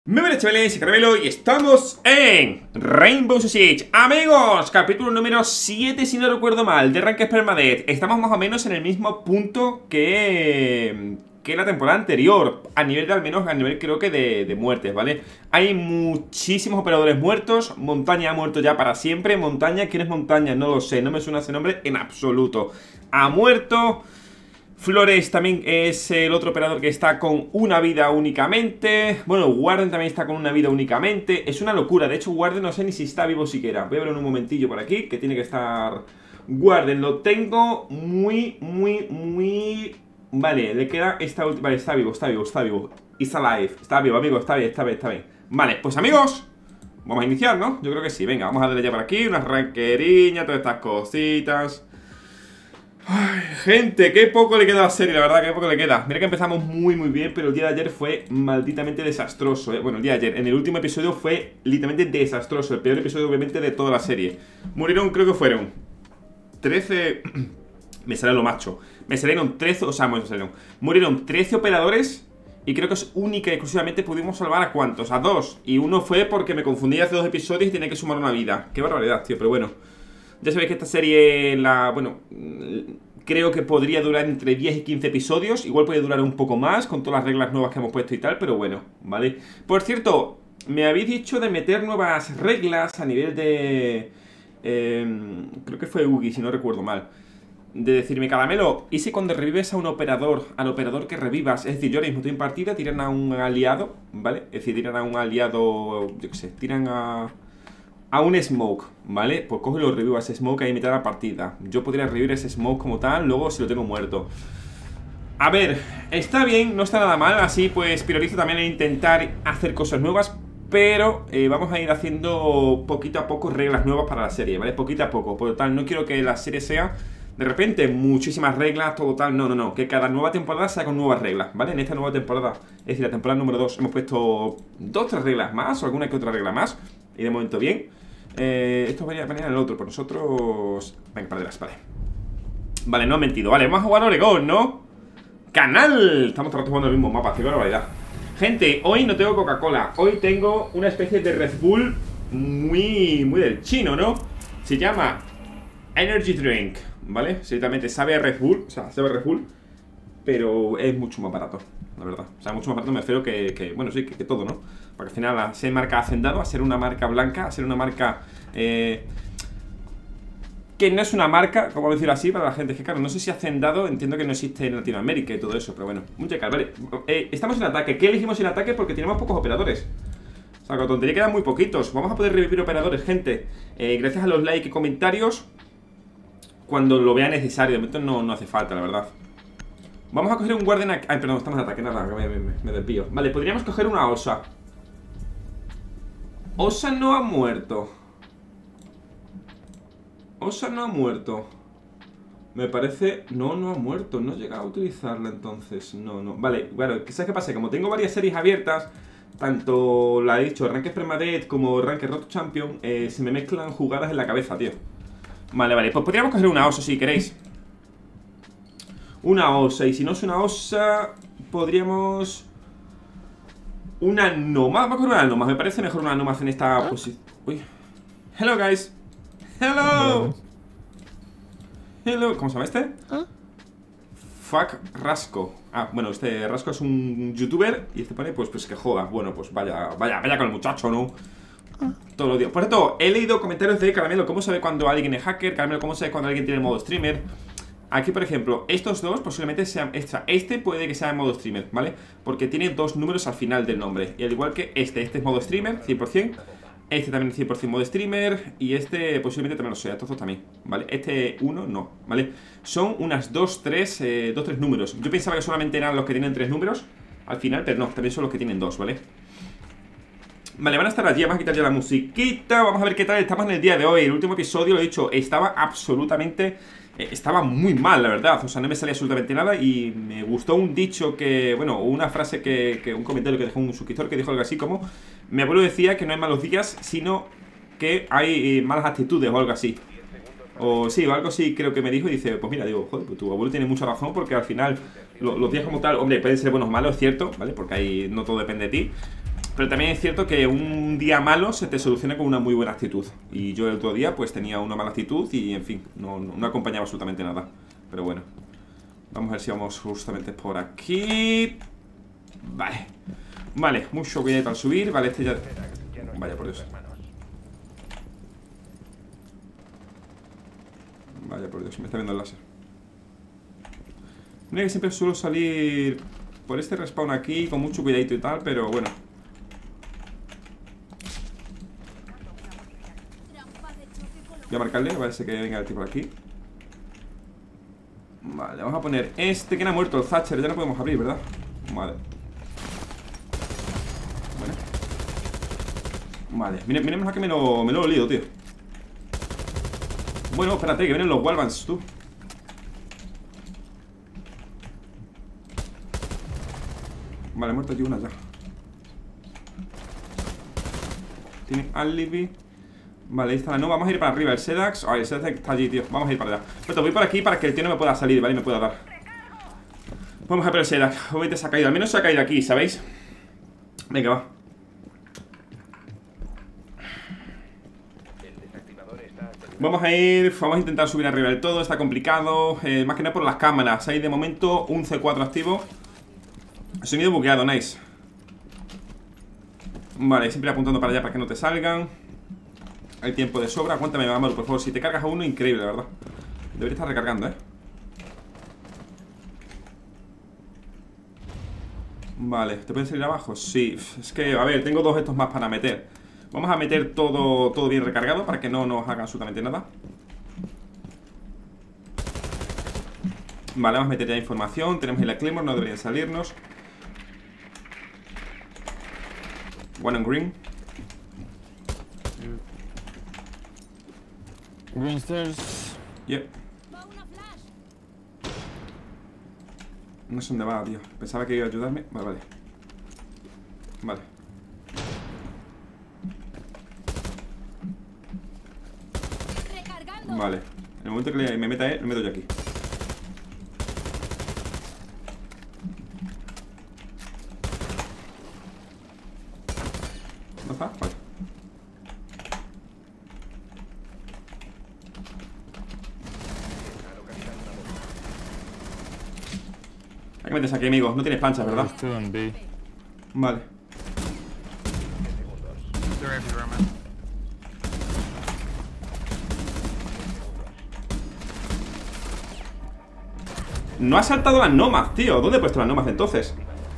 Muy buenas chavales, soy Caramelo y estamos en Rainbow Six Siege. Amigos, capítulo número 7 si no recuerdo mal, de Ranked Permadeath. Estamos más o menos en el mismo punto que la temporada anterior, a nivel de al menos, a nivel creo que de muertes, ¿vale? Hay muchísimos operadores muertos. Montaña ha muerto ya para siempre. Montaña, ¿quién es Montaña? No lo sé, no me suena ese nombre en absoluto. Ha muerto. Flores también es el otro operador que está con una vida únicamente. Bueno, Warden también está con una vida únicamente. Es una locura, de hecho Warden no sé ni si está vivo siquiera. Voy a verlo en un momentillo por aquí, que tiene que estar Warden. Lo tengo muy... Vale, le queda esta última... Vale, está vivo. It's alive, está vivo, amigo, está bien. Vale, pues amigos, vamos a iniciar, ¿no? Yo creo que sí, venga, vamos a darle ya por aquí unas ranqueriñas, todas estas cositas. Ay, gente, qué poco le queda a la serie, la verdad, qué poco le queda. Mira que empezamos muy bien, pero el día de ayer fue malditamente desastroso, ¿eh? Bueno, el día de ayer, en el último episodio fue literalmente desastroso. El peor episodio, obviamente, de toda la serie. Murieron, creo que fueron 13... Me sale lo macho. Me salieron 13, o sea, murieron 13 operadores. Y creo que es única y exclusivamente pudimos salvar a ¿cuántos? A 2. Y uno fue porque me confundí hace 2 episodios y tenía que sumar una vida. Qué barbaridad, tío, pero bueno. Ya sabéis que esta serie, creo que podría durar entre 10 y 15 episodios. Igual puede durar un poco más con todas las reglas nuevas que hemos puesto y tal, pero bueno, ¿vale? Por cierto, me habéis dicho de meter nuevas reglas a nivel de... creo que fue Ugi, si no recuerdo mal. De decirme, Caramelo, ¿y si cuando revives a un operador, al operador que revivas, es decir, yo ahora mismo estoy en partida, tiran a un aliado, ¿vale? Es decir, tiran a un aliado, yo qué sé, tiran a un Smoke, ¿vale? Pues coge y lo revivo a ese Smoke ahí a mitad de la partida. Yo podría revivir ese Smoke como tal, luego si lo tengo muerto. A ver, está bien, no está nada mal. Así pues priorizo también en intentar hacer cosas nuevas. Pero vamos a ir haciendo poquito a poco reglas nuevas para la serie, ¿vale? Poquito a poco, por lo tal, no quiero que la serie sea de repente muchísimas reglas, todo tal. No, que cada nueva temporada sea con nuevas reglas, ¿vale? En esta nueva temporada, es decir, la temporada número 2, hemos puesto 2 o 3 reglas más, o alguna que otra regla más. Y de momento bien. Esto venía en el otro, por nosotros... Venga, para atrás, vale. Vale, no he mentido, vale, vamos a jugar a Oregón, ¿no? ¡Canal! Estamos todo el rato jugando el mismo mapa, qué barbaridad. Gente, hoy no tengo Coca-Cola. Hoy tengo una especie de Red Bull muy del chino, ¿no? Se llama Energy Drink, ¿vale? Ciertamente sabe a Red Bull, o sea, sabe a Red Bull, pero es mucho más barato, la verdad. O sea, mucho más barato me refiero bueno, sí, que todo, ¿no? Porque al final a ser marca Hacendado, a ser una marca blanca, a ser una marca que no es una marca, como decirlo así, para la gente. Es que claro, no sé si Hacendado, entiendo que no existe en Latinoamérica y todo eso, pero bueno, mucha cara, vale. Estamos en ataque. ¿Qué elegimos en ataque? Porque tenemos pocos operadores. O sea, con tontería quedan muy poquitos. Vamos a poder revivir operadores, gente, gracias a los likes y comentarios, cuando lo vea necesario. De momento no hace falta, la verdad. Vamos a coger un guardián aquí. Ay, perdón, estamos en ataque, nada, me desvío. Vale, podríamos coger una osa. Osa no ha muerto. Osa no ha muerto. Me parece... No ha muerto. No he llegado a utilizarla entonces. No. Vale, bueno, ¿sabes qué pasa? Como tengo varias series abiertas, tanto la he dicho Ranked Permadeath como Ranked Road to Champion, se me mezclan jugadas en la cabeza, tío. Vale, pues podríamos coger una osa si queréis. Una osa, y si no es una osa, podríamos... Una Nomad, vamos a coger una Nomad. Me parece mejor una Nomad en esta posición. Uy. Hello, guys. Hello. ¿Cómo se llama este? Fuck Rasco. Ah, bueno, este Rasco es un youtuber. Y este pone, pues que joda. Bueno, pues vaya con el muchacho, ¿no? Todos los días. Por cierto, he leído comentarios de Caramelo. ¿Cómo sabe cuando alguien es hacker? Caramelo, ¿cómo sabe cuando alguien tiene modo streamer? Aquí, por ejemplo, estos dos posiblemente sean... Este puede que sea en modo streamer, ¿vale? Porque tiene 2 números al final del nombre. Y al igual que este es modo streamer, 100%. Este también es 100% modo streamer. Y este posiblemente también lo sea, estos dos también, ¿vale? Este uno no, ¿vale? Son unas 2, 3 números. Yo pensaba que solamente eran los que tienen 3 números al final, pero no, también son los que tienen 2, ¿vale? Vale, van a estar allí, vamos a quitar ya la musiquita. Vamos a ver qué tal estamos en el día de hoy. El último episodio, lo he dicho, estaba absolutamente... estaba muy mal, la verdad. O sea, no me salía absolutamente nada. Y me gustó un dicho que... Bueno, una frase un comentario que dejó un suscriptor, que dijo algo así como: mi abuelo decía que no hay malos días, sino que hay malas actitudes o algo así. O sí, o algo así creo que me dijo. Y dice, pues mira, digo, joder, pues tu abuelo tiene mucha razón. Porque al final, los días como tal, hombre, pueden ser buenos o malos, es cierto, ¿vale? Porque ahí no todo depende de ti. Pero también es cierto que un día malo se te soluciona con una muy buena actitud. Y yo el otro día pues tenía una mala actitud y en fin, no acompañaba absolutamente nada. Pero bueno, vamos a ver si vamos justamente por aquí. Vale. Vale, mucho cuidado al subir. Vale, este ya... Vaya por Dios. Vaya por Dios, me está viendo el láser. Mira que siempre suelo salir por este respawn aquí con mucho cuidadito y tal, pero bueno. Voy a marcarle, va a ser que venga el tipo por aquí. Vale, vamos a poner este que no ha muerto, el Thatcher. Ya no podemos abrir, ¿verdad? Vale. Vale, miremos a que me lo he olido, tío. Bueno, espérate, que vienen los Walvans, tú. Vale, muerto aquí una ya. Tiene alibi. Vale, ahí está la no, vamos a ir para arriba. El Sedax, ay, el Sedax está allí, tío. Vamos a ir para allá. Pero voy por aquí para que el tío no me pueda salir, ¿vale? Y me pueda dar. Vamos a ver el Sedax. Obviamente se ha caído, al menos se ha caído aquí, ¿sabéis? Venga, va. Vamos a intentar subir arriba del todo. Está complicado, más que nada por las cámaras. Hay de momento un C4 activo. Sonido bugueado, nice. Vale, siempre apuntando para allá para que no te salgan. Hay tiempo de sobra, aguántame, Mamoru, por favor. Si te cargas a uno, increíble, la verdad. Debería estar recargando, Vale, ¿te pueden salir abajo? Sí, es que, a ver, tengo dos estos más para meter. Vamos a meter todo bien recargado para que no nos hagan absolutamente nada. Vale, vamos a meter ya información. Tenemos el Claymore, no deberían salirnos. One on green. Green stairs. Yep. No sé dónde va, tío. Pensaba que iba a ayudarme. Vale, vale. Vale. Vale. En el momento que me meta él, me meto yo aquí. ¿No está? Vale. Hay que meterse aquí, amigos. No tienes planchas, ¿verdad? Vale. No ha saltado las nomads, tío. ¿Dónde he puesto las nomads entonces?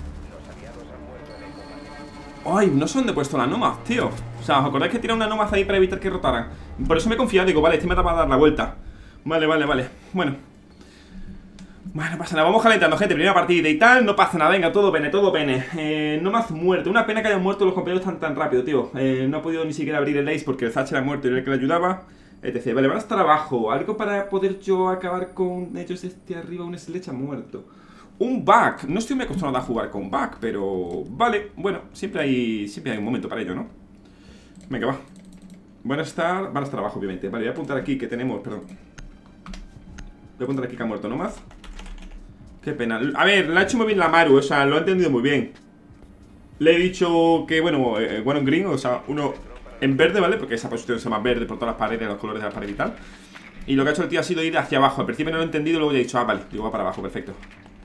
Ay, no sé dónde he puesto las nomads, tío. O sea, ¿os acordáis que tiré una nomad ahí para evitar que rotaran? Por eso me he confiado, digo, vale, este me va a dar la vuelta. Vale, vale, vale. Bueno, no pasa nada, vamos calentando, gente. Primera partida y tal, no pasa nada, venga, todo pene, todo pene. Nomad muerto, una pena que hayan muerto los compañeros tan rápido, tío. No ha podido ni siquiera abrir el ace porque el Thatcher ha muerto y era el que le ayudaba. Etc. Vale, van a estar abajo. Algo para poder yo acabar con ellos desde arriba. Un Sledge ha muerto. Un back. No estoy muy acostumbrado a jugar con back, pero... Vale, bueno, siempre hay un momento para ello, ¿no? Venga, va. Van a estar abajo, obviamente. Vale, voy a apuntar aquí que tenemos... Perdón. Voy a apuntar aquí que ha muerto Nomad. Qué pena. A ver, le ha hecho muy bien la Maru, o sea, lo ha entendido muy bien. Le he dicho que, bueno, bueno en green, o sea, uno en verde, ¿vale? Porque esa posición se llama verde por todas las paredes, los colores de la pared y tal. Y lo que ha hecho el tío ha sido ir hacia abajo. Al principio no lo he entendido, luego ya he dicho, ah, vale, digo, va para abajo, perfecto.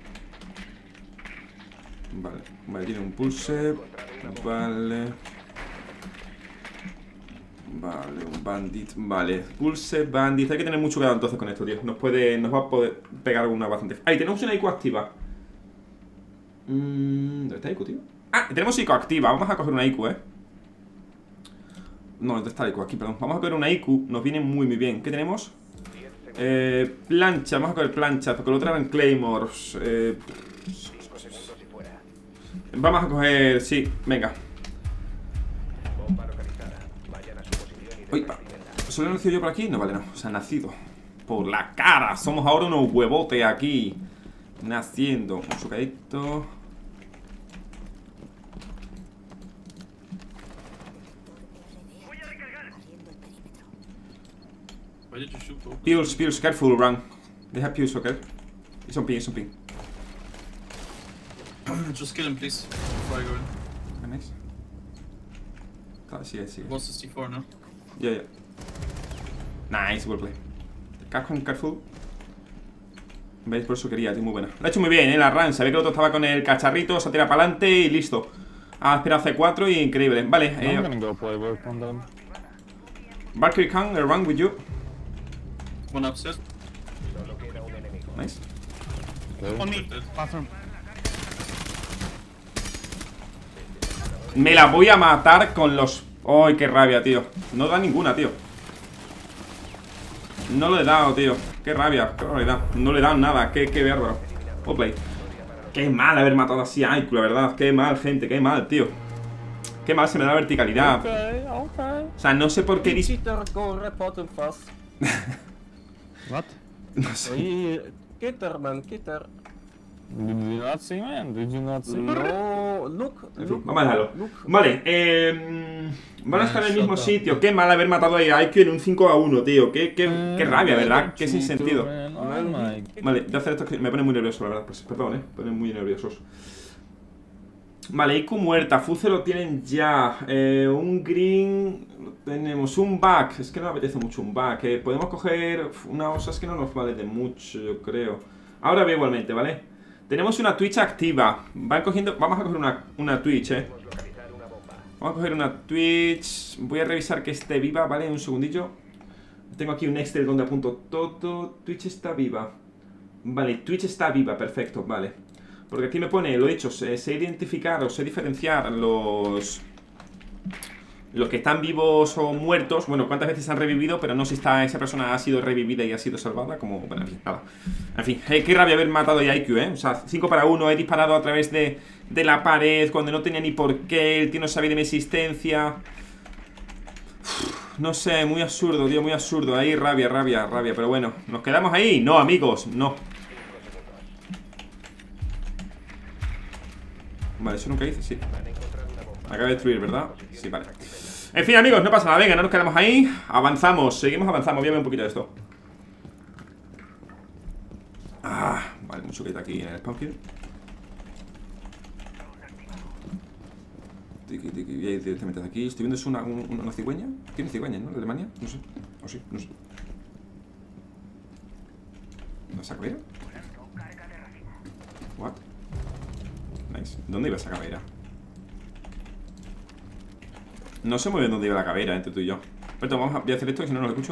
Vale, tiene un pulse. Vale, un bandit. Vale, pulse, bandit. Hay que tener mucho cuidado entonces con esto, tío. Nos va a poder pegar alguna bastante. Ahí tenemos una IQ activa. ¿Dónde está IQ, tío? Ah, tenemos IQ activa. Vamos a coger una IQ, No, ¿dónde está la IQ? Aquí, perdón. Vamos a coger una IQ. Nos viene muy bien. ¿Qué tenemos? Plancha. Vamos a coger plancha. Porque lo otro eran claymores. Vamos a coger... Sí, venga. Uy, ¿solo he nacido yo por aquí? No, vale, no. Se ha nacido por la cara. Somos ahora unos huevotes aquí. Naciendo. Un chocadito. Pills, careful, run. They have pills, okay? It's on ping, Just kill him, please. Before I go in. Nice. Sigue. Was 64, ¿no? Ya. Nice, well play. Capcom Careful. ¿Veis? Por eso quería, tío, muy buena. Lo ha hecho muy bien, la run. Sabía que el otro estaba con el cacharrito, se tira para adelante y listo. Ha esperado C4 y increíble. Vale, Valkyrie can run with you. One upstairs. Nice. On me. Bathroom. Me la voy a matar con los... ¡Ay, qué rabia, tío! No da ninguna, tío. No lo he dado, tío. Qué rabia, qué barbaridad. No le he dado nada, qué bárbaro. Well play. Qué mal haber matado así a Aiku, la verdad. Qué mal, gente, qué mal, tío. Qué mal se me da la verticalidad. Okay. O sea, no sé por qué... Go report him fast. What? No sé. Gitter, man, gitter. Did you not see, man? Did you not see? No, look, En fin, look. vamos a dejarlo. Look. Vale, van a estar en el mismo sitio. Qué mal haber matado a Aiku en un 5-1, tío. Qué rabia, ¿verdad? Qué sin sentido. Vale, voy a hacer esto que me pone muy nervioso, la verdad. Pues, perdón, me pone muy nerviosos. Vale, Aiku muerta. Fuse lo tienen ya. Un green. Lo tenemos. Un back. Es que no me apetece mucho un back. Podemos coger una osa. Es que no nos vale de mucho, yo creo. Ahora veo igualmente, ¿vale? Tenemos una Twitch activa. Van cogiendo. Vamos a coger una Twitch, Vamos a coger una Twitch. Voy a revisar que esté viva, ¿vale? Un segundillo. Tengo aquí un Excel donde apunto todo. Twitch está viva. Vale, Twitch está viva, perfecto, vale. Porque aquí me pone, lo he dicho, sé identificar o sé diferenciar los que están vivos o muertos. Bueno, cuántas veces han revivido, pero no si esa persona ha sido revivida y ha sido salvada. Como, bueno, en fin, nada. En fin, qué rabia haber matado a Aiku, O sea, 5 para 1, he disparado a través de la pared cuando no tenía ni por qué. El tío no sabía de mi existencia. No sé, muy absurdo, tío, muy absurdo. Ahí rabia. Pero bueno, ¿nos quedamos ahí? No, amigos, no. Vale, eso nunca hice, sí. Acaba de destruir, ¿verdad? Sí, vale. En fin, amigos, no pasa nada. Venga, no nos quedamos ahí. Avanzamos, seguimos avanzando. Voy a ver un poquito de esto. Vale, mucho que está aquí en el spawn kill. Tiki, voy a ir directamente de aquí. Estoy viendo, es una cigüeña. ¿Tiene cigüeña, no? ¿De Alemania? No sé. O sí, no sé. ¿La sacabeira? What? Nice. ¿Dónde iba esa caveira? No sé muy bien dónde iba la caveira entre tú y yo. Pero voy a hacer esto que si no, no lo escucho.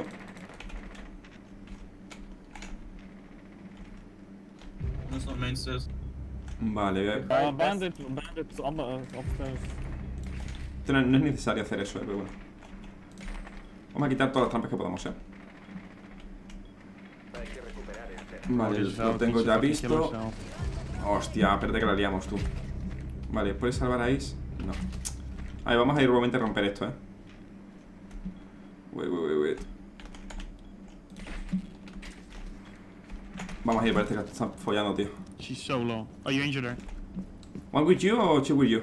That's not main stairs. Vale, Bandit upstairs. no es necesario hacer eso, pero bueno. Vamos a quitar todas las trampas que podamos, Vale, lo tengo ya visto. Hostia, espérate que la liamos, tú. Vale, ¿puedes salvar a Ace? No. Vale, vamos a ir igualmente a romper esto, Wait. Vamos a ir, parece que están follando, tío. She's so low. Are you injured her? ¿One with you o two with you?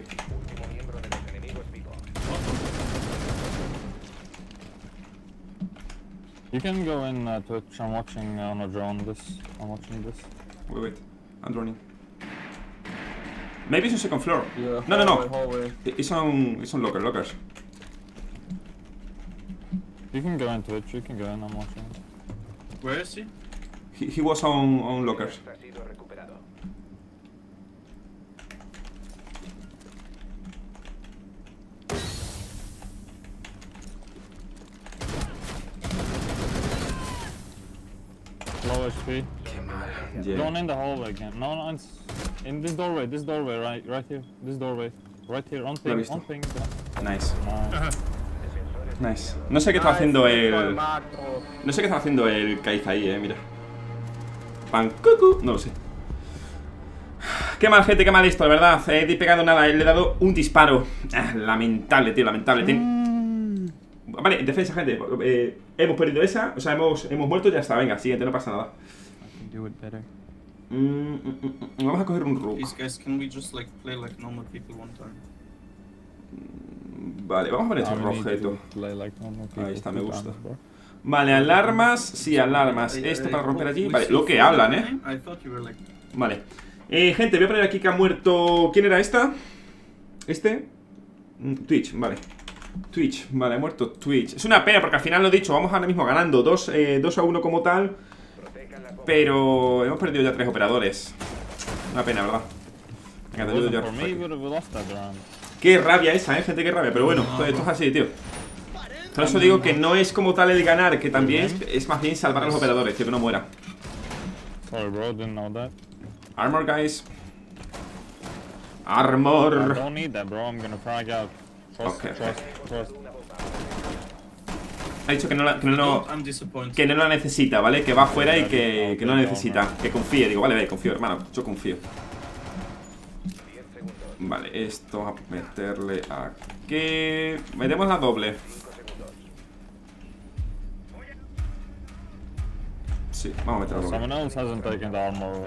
You can go in Twitch. I'm watching on a drone. I'm watching this. Wait. I'm droning. Maybe it's on second floor. Yeah, No. hallway. It's on lockers. You can go in Twitch. You can go in. I'm watching. Where is he? He was on lockers. Low HP. Yeah. Going in the hallway again. No, it's in this doorway. This doorway, right here. This doorway, right here. On ping. On ping. Nice. Nice. Nice. No sé qué está haciendo el... Macro. No sé qué está haciendo el Kaiz ahí, mira. Pan cucu. No lo sé. Qué mal, gente, qué mal esto, de verdad. He pegado nada, le he dado un disparo. Lamentable, tío, lamentable. Vale, defensa, gente. Hemos perdido esa. O sea, hemos muerto, ya está. Venga, siguiente, no pasa nada. Vamos a coger un rook. These guys, can we just like play like normal people one time? Vale, vamos a poner este we need to rojeto. play like normal people Ahí está, me two gusta. times, bro. Vale, alarmas. Sí, alarmas. Esto para romper allí. Vale, lo que hablan, I thought you were like... Vale. Gente, voy a poner aquí que ha muerto... ¿Quién era esta? ¿Este? Twitch, vale. Twitch, vale, ha muerto Twitch. Es una pena porque al final lo he dicho, vamos ahora mismo ganando 2-1 como tal. Pero hemos perdido ya 3 operadores. Una pena, ¿verdad? Venga, te ayudo yo. For me, we lost that round. Qué rabia esa, gente, qué rabia. Pero bueno, esto es así, tío. Por eso digo que no es como tal el ganar, que también es más bien salvar a los operadores, tío, que no muera. Sorry, bro, didn't know that. Armor, guys. I Armor. don't need that, bro. I'm gonna frag out. Trust, Okay. trust. Ha dicho que no I'm disappointed. que no la necesita, ¿vale? Que va afuera y que no la necesita. Que confíe, digo, vale, confío, hermano. Yo confío. Vale, esto vamos a meterle aquí. Metemos la doble. Sí, vamos a meter la doble. Someone else hasn't taken the armor.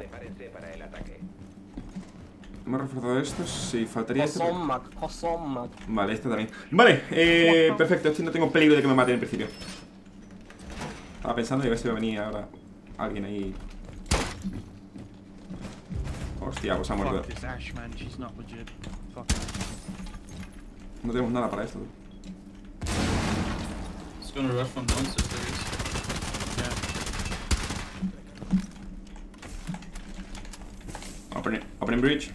¿Hemos reforzado esto? Sí, faltaría este. Possommat. Vale, este también. Vale, perfecto. Este no tengo peligro de que me maten en principio. Estaba pensando y a ver si va a venir ahora alguien ahí. Hostia, pues ha muerto. Fuck this Ash, man. She's not legit. Fuck. No tenemos nada para esto. It's gonna rush from downstairs, I guess. Yeah. Open bridge.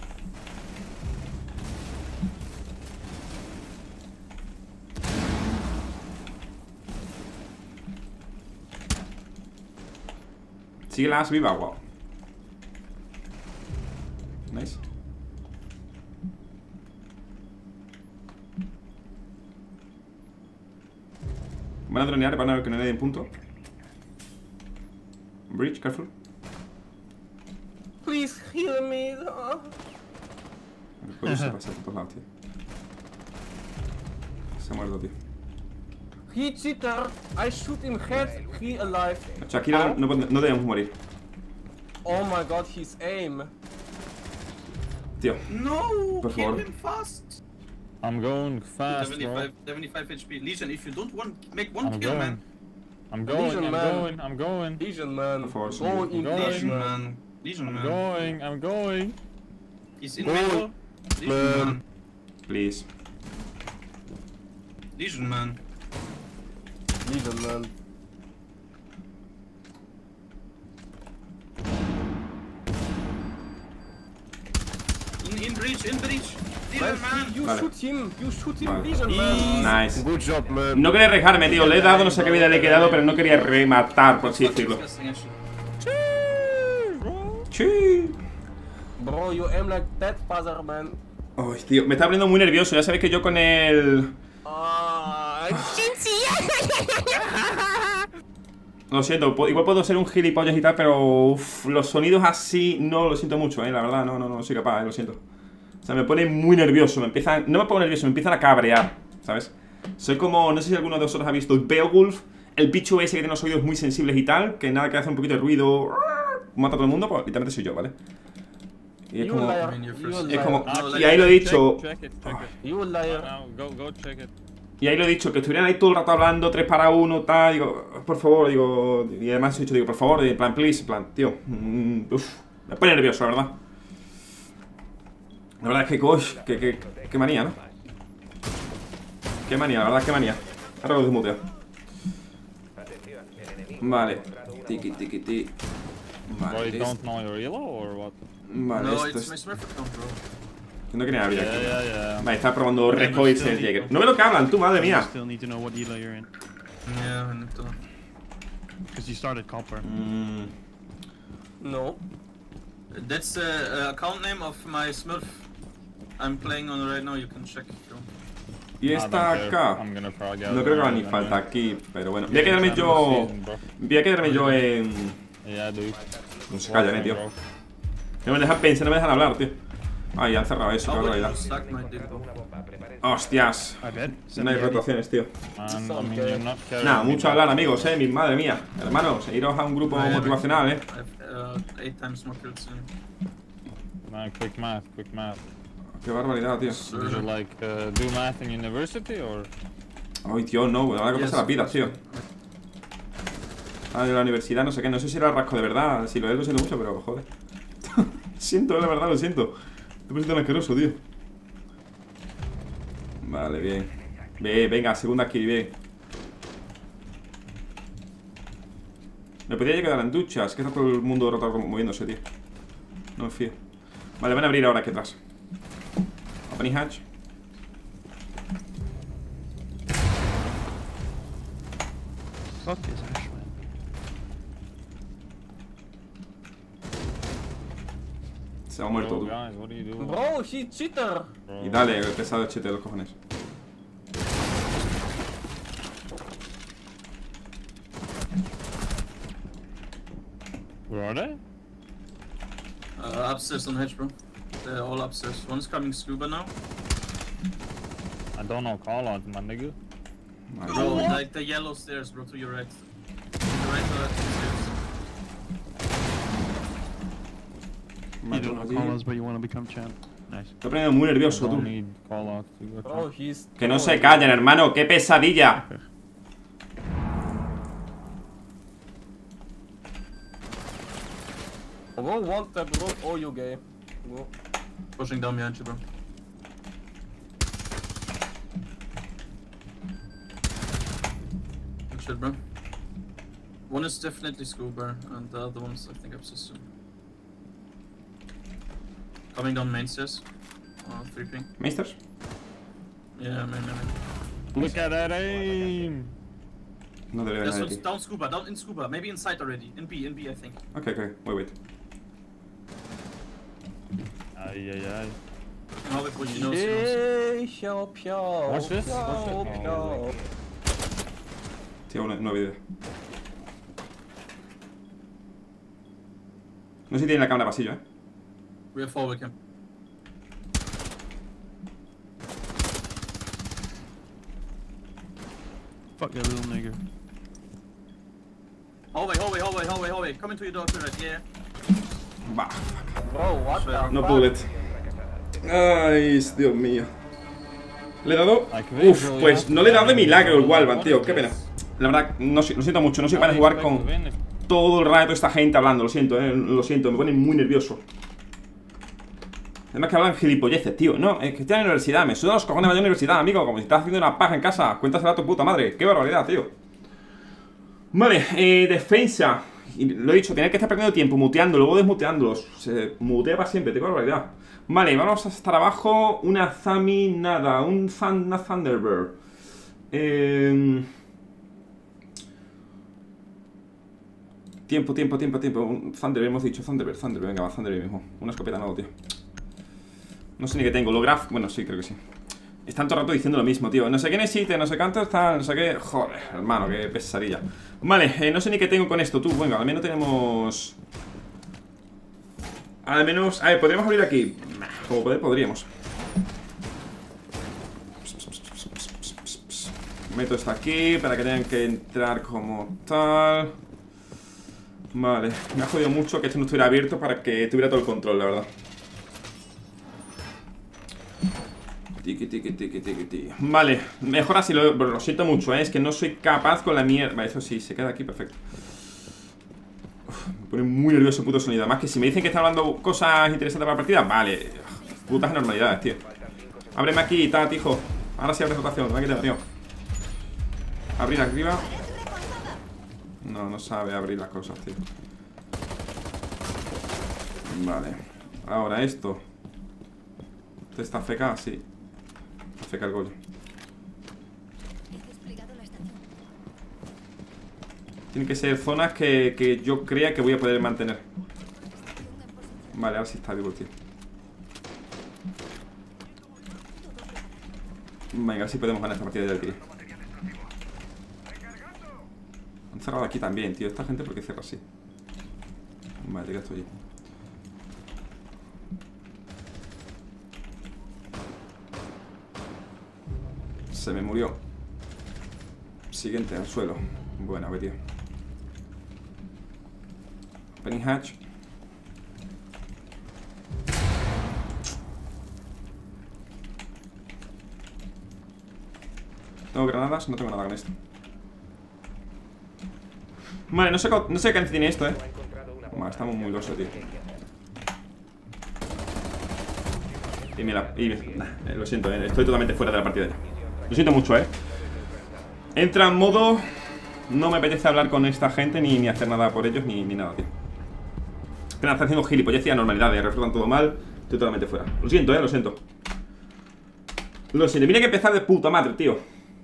Sigue la as viva, wow. Nice. Van a dronear para que no le den punto. Bridge, careful. Please heal me. Puede ser pasar por todos lados, tío. Se ha muerto, tío. He cheater. I shoot him head. He alive. Shakira, no debemos morir. Oh my god, his aim. Tío, No! Por Kill favor. him fast! I'm going fast, bro. 75 HP. Legion, if you don't make one I'm kill, going. man. I'm going, Legion, I'm man. going, I'm going. Legion man. Por favor, Go señor. in Go Legion, Legion man. man. Legion, I'm man. going, I'm going. He's in Go. middle. Legion, man. please. Legion, man. Legion man. In breach, in breach. Man, Legion, man. you Vale. shoot him. You shoot him, Vale. Legion man. Nice. Good job, man. No quería arriesgarme, tío. Le he dado, no sé qué vida le he quedado, pero no quería rematar, por así Fucking decirlo. disgusting, actually. Sí. Bro, you aim like that, father man. Ay, tío, me está poniendo muy nervioso. Ya sabéis que yo con el... Ah, Lo siento, igual puedo ser un gilipollas y tal, pero uf, los sonidos así no lo siento mucho, la verdad, no soy capaz, lo siento. O sea, me pone muy nervioso, no me pongo nervioso, me empiezan a cabrear, ¿sabes? Soy como, no sé si alguno de vosotros ha visto Beowulf, el bicho ese que tiene los oídos muy sensibles y tal, que nada que hace un poquito de ruido, mata a todo el mundo, pues literalmente soy yo, ¿vale? Y es you como... liar. I mean, you're You first. Es como... No, Y ahí lo he dicho... Check it, check it. You liar. Now, go check it. Y ahí lo he dicho, que estuvieran ahí todo el rato hablando, 3 para 1, tal, digo, por favor, digo, y además he dicho, digo, por favor, en plan, please, en plan, tío, me pone nervioso, la verdad. La verdad es que, uy, qué manía, ¿no? Qué manía, la verdad, qué manía. Ahora lo desmuteo. Vale, tiki. Bro, Vale, you don't know your elo or what? vale, No, esto it's my es... Smurf account, bro. No quería abrir aquí. Yeah. Vale, estaba probando recoils en el Jäger. No ve lo que hablan, tú, madre You mía. still need to know what elo you're in. Yeah, I need to. Because you started copper. No. That's the account name of my Smurf. I'm playing on right now, you can check if you want. Y esta acá. I'm gonna frag out. No creo que haga ni falta aquí, pero bueno. Voy a quedarme yo... Voy a quedarme yo en... Yeah, dude. No se callan, tío. No me dejan pensar, no me dejan hablar, tío. Ay, han cerrado eso, qué How would barbaridad. you stack my dildo? Hostias. I bet. No hay rotaciones, tío. Man, I mean, you're not carrying Nada, me mucho back. hablar, amigos, mi madre mía. Hermanos, iros a un grupo Vale, motivacional, I have 8 times more kills than you. Man, quick math. Qué barbaridad, tío. Did you like do math in university or? Ay, tío, no, me van a comerse las vidas, tío. Ah, de la universidad, no sé qué, no sé si era rasco de verdad. Si lo siento mucho, pero joder. Siento, la verdad, lo siento. Me parece tan asqueroso, tío. Vale, bien. Ve, venga, segunda kill, ve. Me podría quedar en duchas, que está todo el mundo rotado moviéndose, tío. No me fío. Vale, van a abrir ahora aquí atrás. Opening hatch. Fuck is Ash, man. Se ha muerto Bro, tú. guys, what are you doing? Bro, he cheater. Bro. Y dale, el pesado chete de los cojones. Where are they? Upstairs on hedge, bro. They're all upstairs. One's coming scuba now. I don't know callouts, my nigga. Vale. Bro, like the yellow stairs, bro, to your right. To your right, stairs. You Vale, don't know allí. callouts, but you want to become champ. Nice. Estoy poniendo muy nervioso, Don't tú. need callouts to go Bro, champ. he's. Que no se callen, hermano. ¡Qué pesadilla! Bro, one tap, bro. Oh, you gay. Bro. Pushing down behind you, bro. Good shit, bro. One is definitely scuba, and the other one's, I think, upstairs too. Coming down main stairs. 3 ping. ¿Meisters? Yeah, main. Look at that aim! No debería This haber one's aquí. down scuba, down in scuba. Maybe inside already. In B, I think. Ok, ok. Wait. Ay, ay, ay. Now we push, he knows. Hey, xiao piao. Watch this, Piao, watch it. piao. Sí, una idea. No sé si tiene la cámara pasillo, We have 4 with him. Fuck that little nigga. Hallway. Coming to your door to the right, yeah. Va. Bro, what the No fuck? bullet. Ay, Dios mío. ¿Le he dado? Uf, pues no le he dado de milagro el Walvan, tío. Qué pena. La verdad, no sé, lo siento mucho. No soy capaz de jugar con todo el rato esta gente hablando. Lo siento, lo siento. Me pone muy nervioso. Además que hablan gilipolleces, tío. No, es que estoy en la universidad. Me sudan los cojones de la universidad, amigo. Como si estás haciendo una paja en casa. Cuéntasela a tu puta madre. Qué barbaridad, tío. Vale, defensa. Y lo he dicho, tener que estar perdiendo tiempo muteando, luego desmuteándolos. Se mutea para siempre, qué barbaridad. Vale, vamos a estar abajo. Una Zami, nada. Una Thunderbird. Tiempo. Un Thunderbird, hemos dicho. Thunderbird. Venga, va, Thunderbird mismo. Una escopeta nueva, tío. No sé ni qué tengo. Lograf. Bueno, sí, creo que sí. Están todo el rato diciendo lo mismo, tío. No sé qué necesite, no sé cuánto está, no sé qué. Joder, hermano, qué pesadilla. Vale, no sé ni qué tengo con esto, tú. Bueno, al menos tenemos. Al menos. A ver, podríamos abrir aquí. Como poder, podríamos. Meto esto aquí para que tengan que entrar como tal. Vale, me ha jodido mucho que esto no estuviera abierto para que tuviera todo el control, la verdad. Tiki. Vale, mejor así, lo siento mucho, es que no soy capaz con la mierda. Vale, eso sí, se queda aquí, perfecto. Uf, me pone muy nervioso el puto sonido. Además que si me dicen que está hablando cosas interesantes para la partida, vale. Putas normalidades, tío. Ábreme aquí, Tat, hijo. Ahora sí abre rotación, no me queda, tío. Abrir arriba. No sabe abrir las cosas, tío. Vale. Ahora esto. ¿Este está FK? Sí. FK el Goyo. Tienen que ser zonas que yo crea que voy a poder mantener. Vale, ahora sí está vivo, tío. Venga, así podemos ganar esta partida del tío. Han cerrado aquí también, tío. Esta gente, ¿por qué cierra así? Vale, te quedas tú allí. Se me murió. Siguiente, al suelo. Buena, ve, tío. Opening hatch. ¿Tengo granadas? No tengo nada con esto. Vale, no sé qué alcance tiene esto, Vale, estamos muy losos, tío. Y lo siento, estoy totalmente fuera de la partida ya. Lo siento mucho, Entra en modo... No me apetece hablar con esta gente ni hacer nada por ellos, ni nada, tío. Pero está haciendo gilipolleces y anormalidades, reflejan todo mal. Estoy totalmente fuera. Lo siento, lo siento. Lo siento, tiene que empezar de puta madre, tío.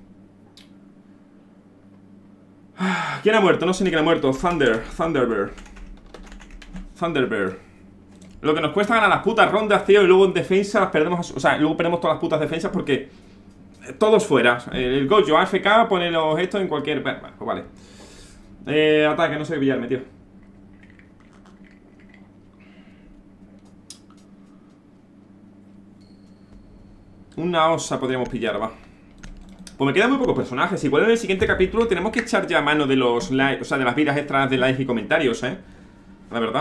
¿Quién ha muerto? No sé ni quién ha muerto. Thunderbird. Lo que nos cuesta ganar las putas rondas, tío. Y luego en defensa las perdemos. O sea, luego perdemos todas las putas defensas porque todos fuera. El Gojo AFK pone los estos en cualquier... Bueno, pues vale. Ataque, no sé qué pillarme, tío. Una osa podríamos pillar, va. Pues me quedan muy pocos personajes. Igual en el siguiente capítulo tenemos que echar ya mano de los likes, o sea, de las vidas extras de likes y comentarios, la verdad.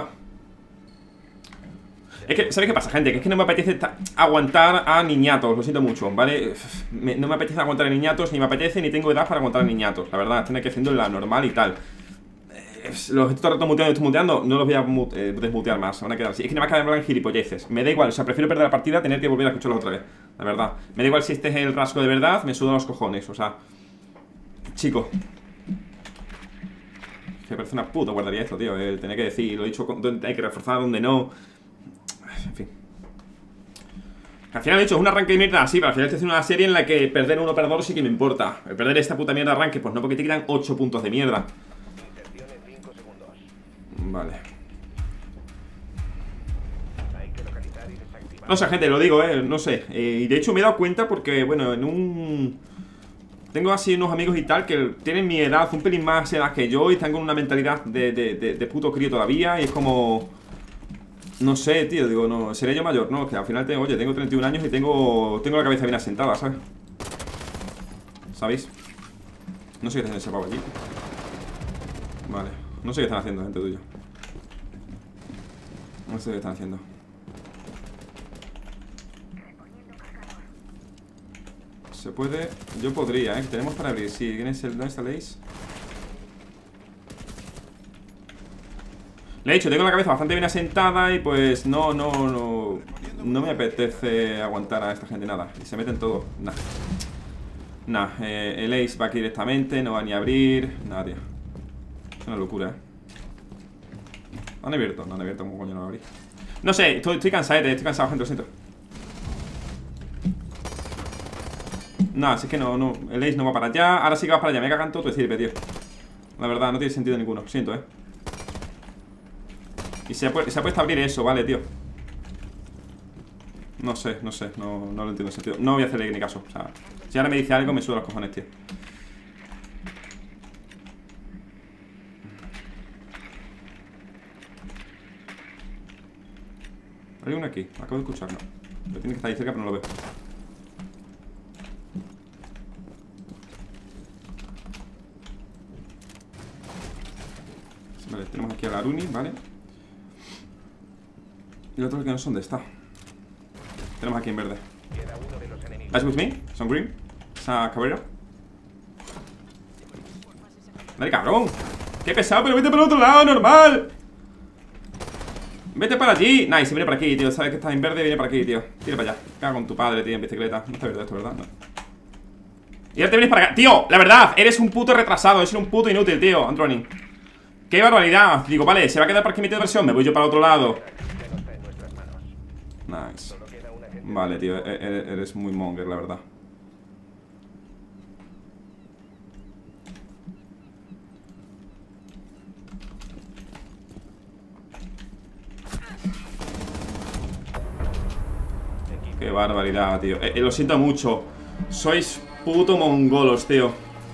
Es que, ¿sabéis qué pasa, gente? Que es que no me apetece aguantar a niñatos, lo siento mucho, ¿vale? No me apetece aguantar a niñatos, ni me apetece, ni tengo edad para aguantar a niñatos. La verdad, estoy aquí haciendo la normal y tal. Los estoy todo el rato muteando, no los voy a desmutear más, van a quedar así. Es que no me acaban de hablar en gilipolleces. Me da igual, o sea, prefiero perder la partida a tener que volver a escucharlo otra vez. La verdad, me da igual si este es el rasgo de verdad, me sudan los cojones, o sea. Chico. Que parece una puta guardaría esto, tío. Tener que decir, lo he dicho, hay que reforzar donde no. En fin. Al final, de hecho, es un arranque de mierda así, pero al final estoy haciendo una serie en la que perder uno perdedor sí que me importa. Perder esta puta mierda de arranque, pues no, porque te quitan 8 puntos de mierda. Vale. No sé, gente, lo digo, no sé. Y de hecho me he dado cuenta porque, bueno, tengo así unos amigos y tal que tienen mi edad, un pelín más edad que yo, y están con una mentalidad de puto crío todavía. Y es como... No sé, tío, digo, no, seré yo mayor, ¿no? Que al final tengo, oye, tengo 31 años y tengo la cabeza bien asentada, ¿sabes? ¿Sabéis? No sé qué hacen ese pavo allí. Vale, no sé qué están haciendo, gente tuya. No sé qué están haciendo. Se puede... Yo podría, ¿eh? Tenemos para abrir. Sí, ¿quién es el... ¿Dónde está Lace? Le he dicho, tengo la cabeza bastante bien asentada y pues no me apetece aguantar a esta gente nada. Y se meten todos. Nah, el Ace va aquí directamente, no va ni a abrir. Nada, tío. Es una locura, ¿Han abierto? No han abierto, ¿cómo coño no va a abrir? No sé, estoy cansado, gente, lo siento. No, si es que no, el Ace no va para allá. Ahora sí que va para allá, me cagan todo tu sirve, tío. La verdad, no tiene sentido ninguno, lo siento, Y se ha puesto a abrir eso, vale, tío. No sé, no lo entiendo el sentido. No voy a hacerle ni caso, o sea, si ahora me dice algo me suda los cojones, tío. Hay uno aquí, acabo de escucharlo. Pero tiene que estar ahí cerca, pero no lo veo. Vale, tenemos aquí a la Aruni, ¿vale? Y el otro que no sé dónde está. Tenemos aquí en verde. ¿Vas with me? ¿Son green? ¿Esa cabrera? Dale, cabrón. ¡Qué pesado! ¡Pero vete por el otro lado, normal! Vete para allí. Nice, viene para aquí, tío. Sabes que estás en verde, viene para aquí, tío. Tira para allá. Caga con tu padre, tío, en bicicleta. No está verde esto, ¿verdad? No. Y ahora te vienes para acá. Tío, la verdad, eres un puto retrasado. Eres un puto inútil, tío, Anthony. ¡Qué barbaridad! Digo, vale, se va a quedar para aquí mi versión. Me voy yo para el otro lado. Nice. Vale, tío, eres muy monger, la verdad. Qué barbaridad, tío. Lo siento mucho. Sois puto mongolos, tío.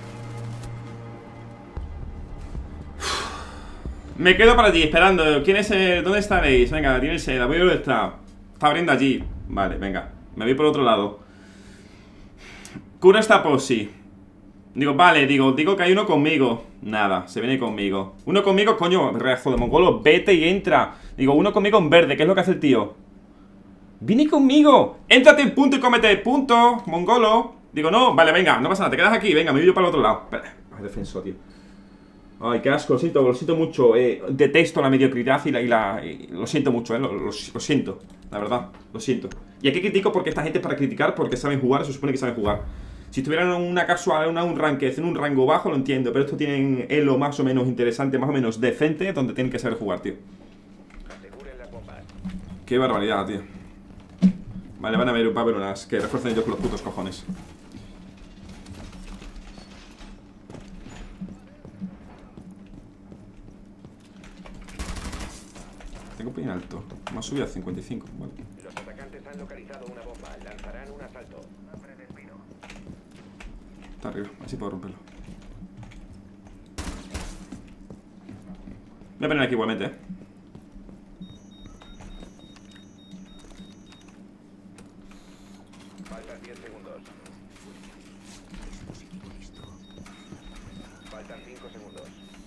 Me quedo para allí esperando. ¿Quién es? ¿Dónde estaréis? Venga, tiene seda. Voy a ver dónde está. Está abriendo allí. Vale, venga. Me voy por otro lado. Cura esta posi. Digo, vale, digo que hay uno conmigo. Nada, se viene conmigo. Uno conmigo, coño, reazo de mongolo. Vete y entra. Digo, uno conmigo en verde. ¿Qué es lo que hace el tío? ¡Viene conmigo! ¡Éntrate en punto y cómete! ¡Punto! ¡Mongolo! Digo, no, vale, venga, no pasa nada, te quedas aquí. Venga, me voy yo para el otro lado. Espera, defensor, tío. Ay, qué asco, lo siento mucho. Detesto la mediocridad y lo siento mucho, lo siento, la verdad, lo siento. Y aquí critico porque esta gente es para criticar, porque saben jugar, se supone que saben jugar. Si estuvieran una casual, un ranked en un rango bajo, lo entiendo. Pero estos tienen elo más o menos interesante, más o menos decente, donde tienen que saber jugar, tío. Qué barbaridad, tío. Vale, va a haber unas que refuercen ellos con los putos cojones. Tengo un pin alto. Me ha subido a 55. Vale. Los atacantes han localizado una bomba. Lanzarán un asalto. Está arriba, así puedo romperlo. Voy a poner aquí igualmente, Faltan 10 segundos. Faltan 5 segundos.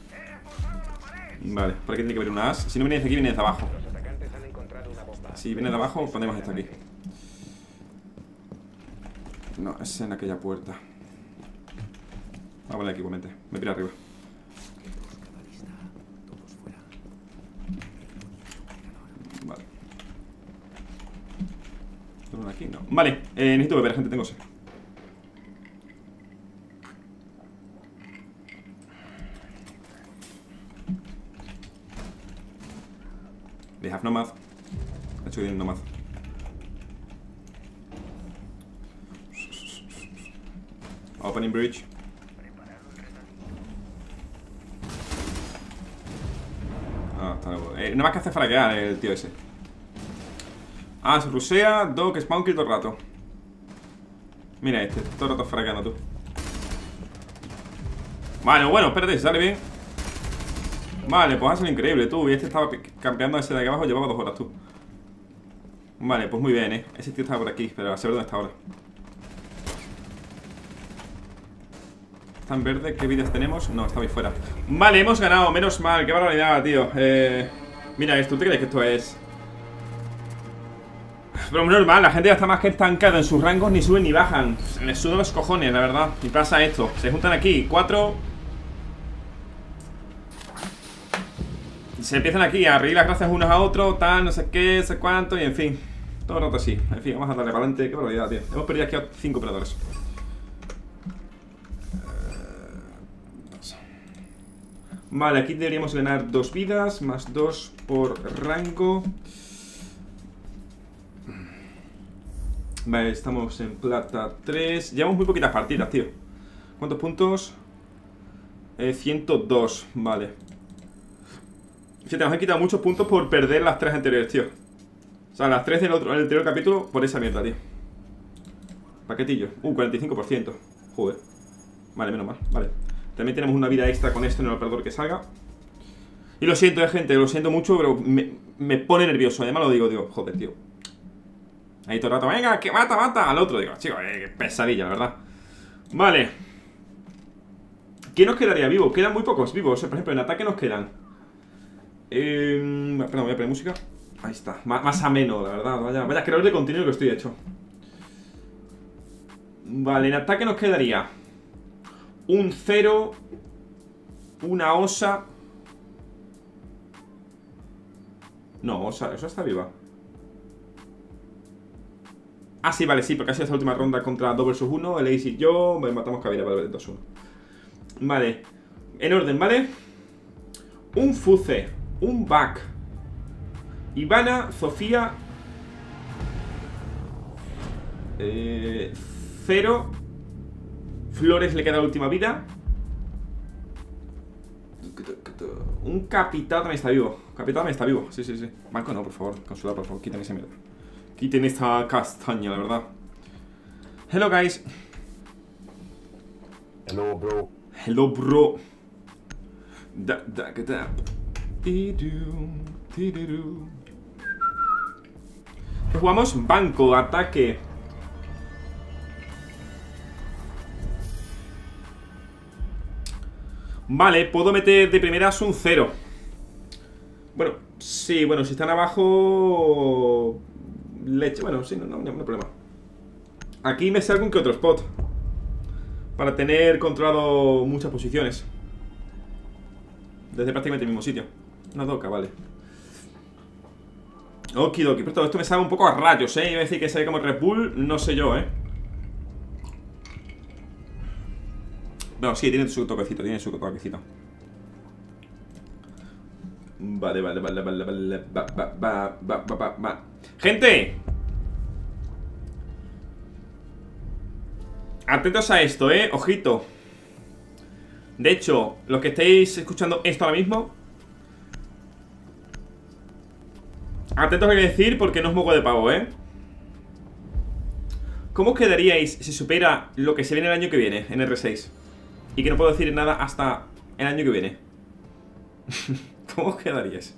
Vale, por aquí tiene que haber una as. Si no viene desde aquí, viene desde abajo. Los atacantes han encontrado una bomba. Si viene de abajo, ponemos esta aquí. No, es en aquella puerta. Voy a poner aquí igualmente. Me piro arriba. Vale. ¿Tengo aquí? No. Vale, necesito beber, gente, tengo sed. They have nomad. De hecho, tienen nomad. Opening bridge. Ah, está nuevo. Nada más que hace fraquear el tío ese. Ah, se rusea, Doc, spawn kill todo el rato. Mira este, todo el rato fraqueando tú. Vale, bueno, espérate, sale bien. Vale, pues ha sido increíble tú. Y este estaba campeando ese de aquí abajo, llevaba 2 horas tú. Vale, pues muy bien, ese tío estaba por aquí, pero a saber dónde está ahora. ¿Está en verde? ¿Qué vidas tenemos? No, está ahí fuera. Vale, hemos ganado, menos mal. Qué barbaridad, tío. Mira esto, ¿tú crees que esto es? Pero normal, la gente ya está más que estancada en sus rangos, ni suben ni bajan. Se les sudan los cojones, la verdad. Y pasa esto, se juntan aquí 4. Se empiezan aquí a reír las gracias unos a otros, tal, no sé qué, sé cuánto, y en fin. Todo el rato así. En fin, vamos a darle para adelante. Qué barbaridad, tío. Hemos perdido aquí a 5 operadores. Vale, aquí deberíamos ganar 2 vidas, más 2 por rango. Vale, estamos en plata 3. Llevamos muy poquitas partidas, tío. ¿Cuántos puntos? 102, vale. Fíjate, nos han quitado muchos puntos por perder las 3 anteriores, tío. O sea, las 3 del anterior capítulo por esa mierda, tío. Paquetillo, 45%. Joder. Vale, menos mal, vale. También tenemos una vida extra con esto en el operador que salga. Y lo siento, gente, lo siento mucho, pero me pone nervioso. Además lo digo, joder, tío. Ahí todo el rato, venga, que mata al otro. Digo, chico, qué pesadilla, la verdad. Vale. ¿Quién nos quedaría vivo? Quedan muy pocos vivos. Por ejemplo, en ataque nos quedan perdón, voy a poner música. Ahí está, más ameno, la verdad. Vaya creador de contenido que estoy hecho. Vale, en ataque nos quedaría un 0, una osa. No, osa está viva. Ah, sí, vale, sí, porque ha sido esta última ronda contra 2 vs 1. El Ace y yo, matamos cabina para el 2-1. Vale, en orden, ¿vale? Un Fuce, un Back, Ivana, Sofía, 0. Flores le queda la última vida. Un Capitán también está vivo. Capitán también está vivo, sí. Banco no, por favor, consular, por favor, quiten ese mierda. Quiten esta castaña, la verdad. Hello, guys. Hello, bro. Hello, bro. Jugamos banco, ataque. Vale, puedo meter de primeras un 0. Bueno, sí, bueno, si están abajo... Leche, bueno, sí, no hay problema. Aquí me salgo un que otro spot para tener controlado muchas posiciones desde prácticamente el mismo sitio. Una doca, vale. Okidoki, pero todo esto me sabe un poco a rayos, Iba a decir que se ve como Red Bull, no sé yo, No, sí, tiene su toquecito, tiene su toquecito. Vale. Va. ¡Gente! Atentos a esto, ojito. De hecho, los que estéis escuchando esto ahora mismo, atentos a lo que decir porque no es moco de pavo, ¿Cómo os quedaríais si supiera lo que se viene el año que viene en R6? Y que no puedo decir nada hasta el año que viene. ¿Cómo os quedaríais?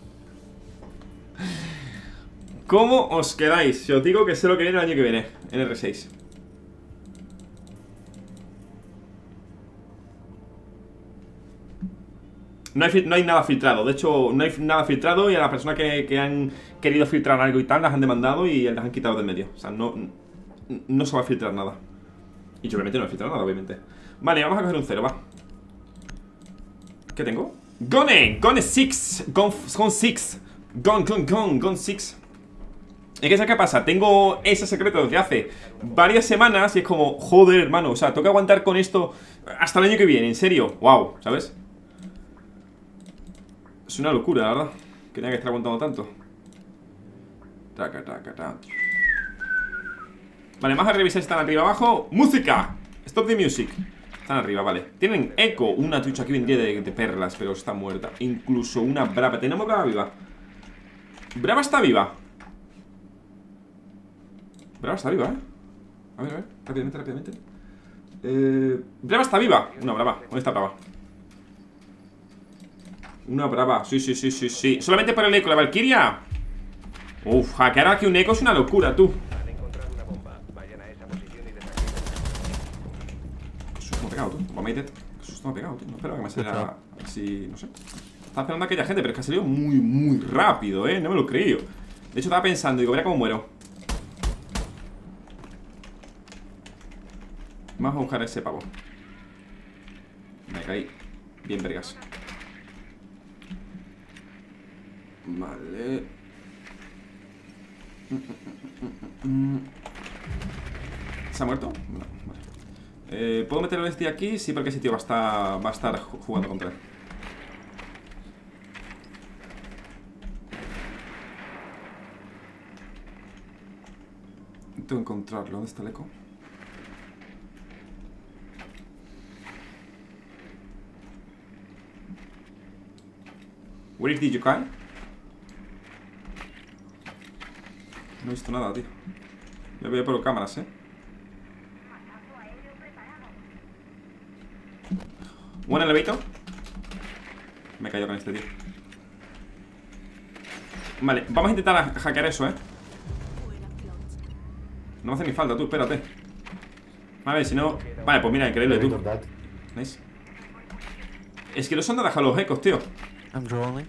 ¿Cómo os quedáis si os digo que sé lo que viene el año que viene en R6? No hay nada filtrado. De hecho, no hay nada filtrado. Y a las personas que han querido filtrar algo y tal, las han demandado y las han quitado del medio. O sea, no se va a filtrar nada. Y yo obviamente no he filtrado nada, obviamente. Vale, vamos a coger un 0, va. ¿Qué tengo? Gone 6. Gone 6. Gone 6. Es que ¿sabes qué pasa? Tengo ese secreto desde hace varias semanas y es como, joder, hermano, o sea, tengo que aguantar con esto hasta el año que viene, en serio. Wow, ¿sabes? Es una locura, la verdad. Que tenga que estar aguantando tanto. Vale, vamos a revisar si están arriba abajo. ¡Música! Stop the music. Están arriba, vale. Tienen eco. Una Twitch aquí vendría de perlas, pero está muerta. Incluso una brava. Tenemos brava viva. Brava está viva. Brava está viva, A ver, rápidamente. Brava está viva. Una brava. ¿Dónde está brava? Una brava. Sí. Solamente por el eco, la Valkyria. Uf, hackear aquí un eco es una locura, tú. Han encontrado una bomba. Vayan a esa posición y desactiven. Qué susto me ha pegado, tú. Qué susto me ha pegado, tú. No esperaba que me saliera así, no sé. Estaba esperando a aquella gente, pero es que ha salido muy rápido, no me lo creí. De hecho, estaba pensando, digo, verá cómo muero. Vamos a buscar a ese pavo. Me caí. Bien, vergas. Vale. ¿Se ha muerto? No, vale. ¿Puedo meterlo este aquí? Sí, porque ese tío va a estar jugando contra él. Tengo que encontrarlo. ¿Dónde está el eco? Where did you call? No he visto nada, tío. Me voy a por cámaras, One elevator. Me he caído con este, tío. Vale, vamos a intentar hackear eso, No me hace ni falta, tú, espérate. A ver, si no... Vale, pues mira, increíble, tú. Nice. Es que no son de dejar los ecos, tío. I'm drawing.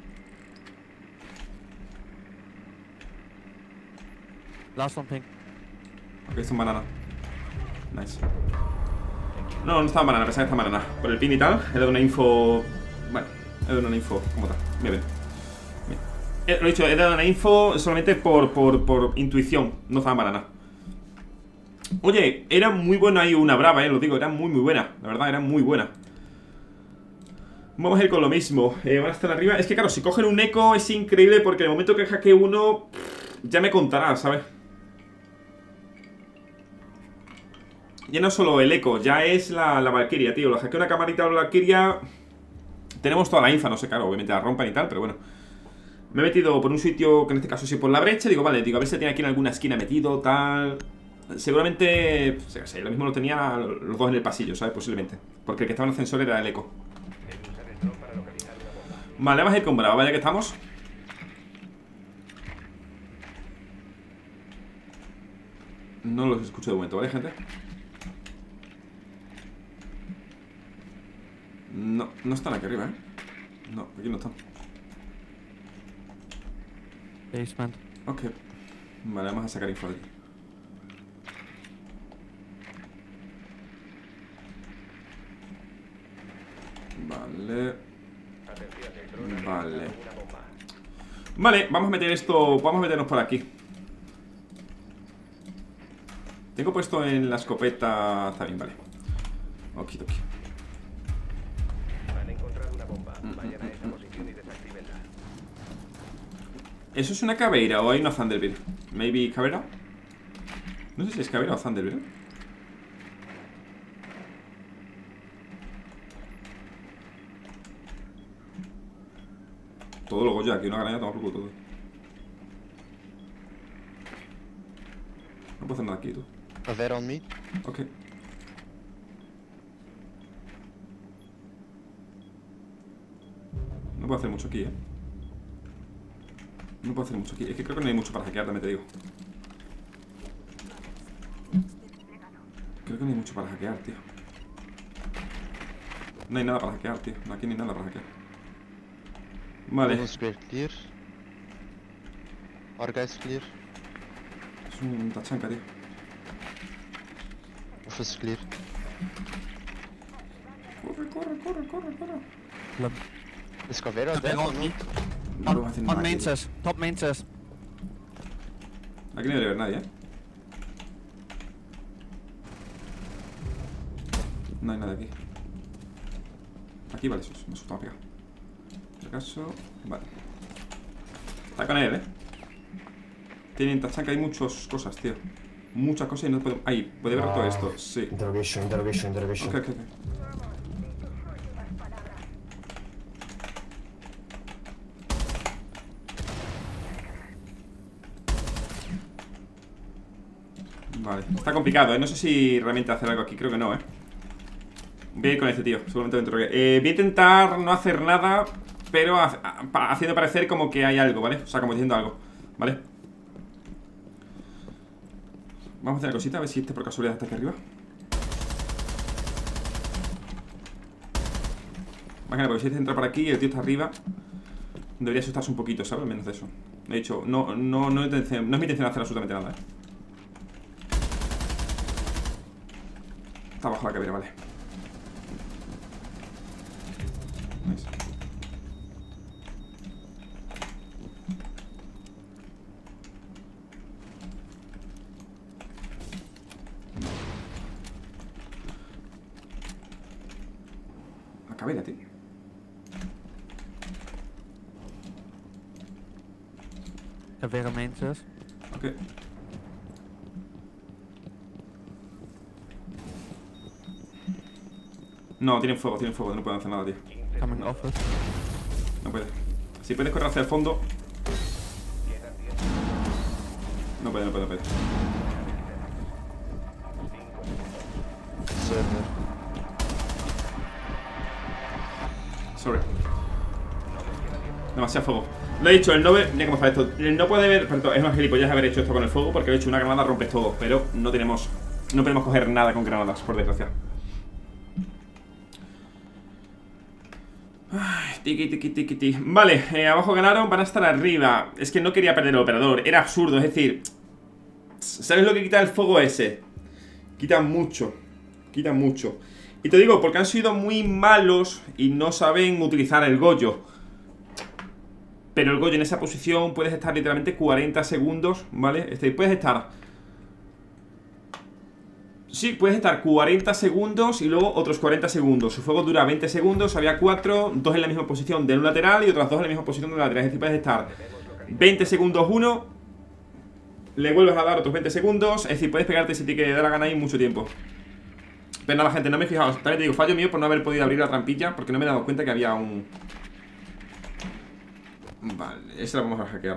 Last one ping. Ok, está en banana. Nice. No estaba en banana, pensaba que estaba en banana. Por el pin y tal, he dado una info. Bueno, he dado una info como tal. Bien. Lo he dicho, he dado una info solamente por intuición. No estaba en banana. Oye, era muy buena ahí una brava, lo digo, era muy buena. La verdad, era muy buena. Vamos a ir con lo mismo. Van a estar arriba. Es que claro, si cogen un eco es increíble porque en el momento que hackee uno, ya me contará, ¿sabes? Ya no solo el eco, ya es la Valkyria, tío. Lo hackea una camarita de la Valkyria. Tenemos toda la infa, no sé, claro, obviamente la rompan y tal, pero bueno. Me he metido por un sitio, que en este caso sí por la brecha. Digo, vale, a ver si tiene aquí en alguna esquina metido, tal. Seguramente, lo mismo lo tenía los dos en el pasillo, ¿sabes? Posiblemente. Porque el que estaba en el ascensor era el eco. Vale, vamos a ir con brava, vaya que estamos. No los escucho de momento, ¿vale, gente? No están aquí arriba, No, aquí no están. Basement. Ok. Vale, vamos a sacar info de aquí. Vale, vamos a meter esto. Vamos a meternos por aquí. Tengo puesto en la escopeta. Está bien, vale. Okidoki. Han encontrado una bomba. Vayan a esa posición y desactívenla. ¿Eso es una caveira o hay una Thunderbird? Maybe caveira. No sé si es caveira o Thunderbird. Todo lo Goya, aquí una granada toma por culo todo. No puedo hacer nada aquí, tú. A ver on me. Ok. No puedo hacer mucho aquí, No puedo hacer mucho aquí. Es que creo que no hay mucho para hackear, también te digo. Creo que no hay mucho para hackear, tío. No hay nada para hackear, tío. Aquí no hay nada para hackear. Vale. One square clear. Our guys clear. Es un tachanca, tío. Office clear. Corre, corre, corre, corre, corre. Limp. Is Caveira dead Jumping or on no? me. No puedo hacer nada. On main Aquí, says. Top main says. Aquí no debería haber nadie, No hay nada aquí. Aquí, vale, eso me asustaba pegado. Por acaso. Vale. Está con él, Tienen tachanca, hay muchas cosas, tío. Muchas cosas y no puedo. Ahí, puede ver todo esto, sí. Interrogation. Ok, ok, ok. Vale, está complicado, No sé si realmente hacer algo aquí, creo que no, Voy a ir con este tío, seguramente lo interrogué. Voy a intentar no hacer nada, pero haciendo parecer como que hay algo, ¿vale? O sea, como diciendo algo, ¿vale? Vamos a hacer una cosita, a ver si este por casualidad está aquí arriba. Imagina, porque si este entra por aquí y el tío está arriba, debería asustarse un poquito, ¿sabes? Menos de eso. De hecho, no es mi intención hacer absolutamente nada, Está abajo la caveira, vale. Nice. La caveira, tío. Caveira main says. Ok. No, tienen fuego, no pueden hacer nada, tío. Coming office. No puede. Si puedes correr hacia el fondo. No puede. Server. Sorry. Demasiado fuego. Lo he dicho, el no ve... Mira cómo está esto. El no puede ver... Perdón, es una gilipollas haber hecho esto con el fuego, porque he hecho una granada, rompes todo. Pero no podemos coger nada con granadas, por desgracia. Ay, tiki. Vale, abajo ganaron, van a estar arriba. Es que no quería perder el operador, era absurdo, es decir, ¿sabes lo que quita el fuego ese? Quita mucho. Y te digo, porque han sido muy malos y no saben utilizar el Goyo. Pero el Goyo en esa posición puedes estar literalmente 40 segundos, ¿vale? Puedes estar... Sí, puedes estar 40 segundos y luego otros 40 segundos. Su fuego dura 20 segundos, había 4, 2 en la misma posición de un lateral y otras 2 en la misma posición de un lateral. Es decir, puedes estar 20 segundos uno, le vuelves a dar otros 20 segundos. Es decir, puedes pegarte si te da la gana ahí mucho tiempo. Pero nada, gente, no me he fijado. También te digo, fallo mío por no haber podido abrir la trampilla, porque no me he dado cuenta que había un... Vale, ese lo vamos a hackear.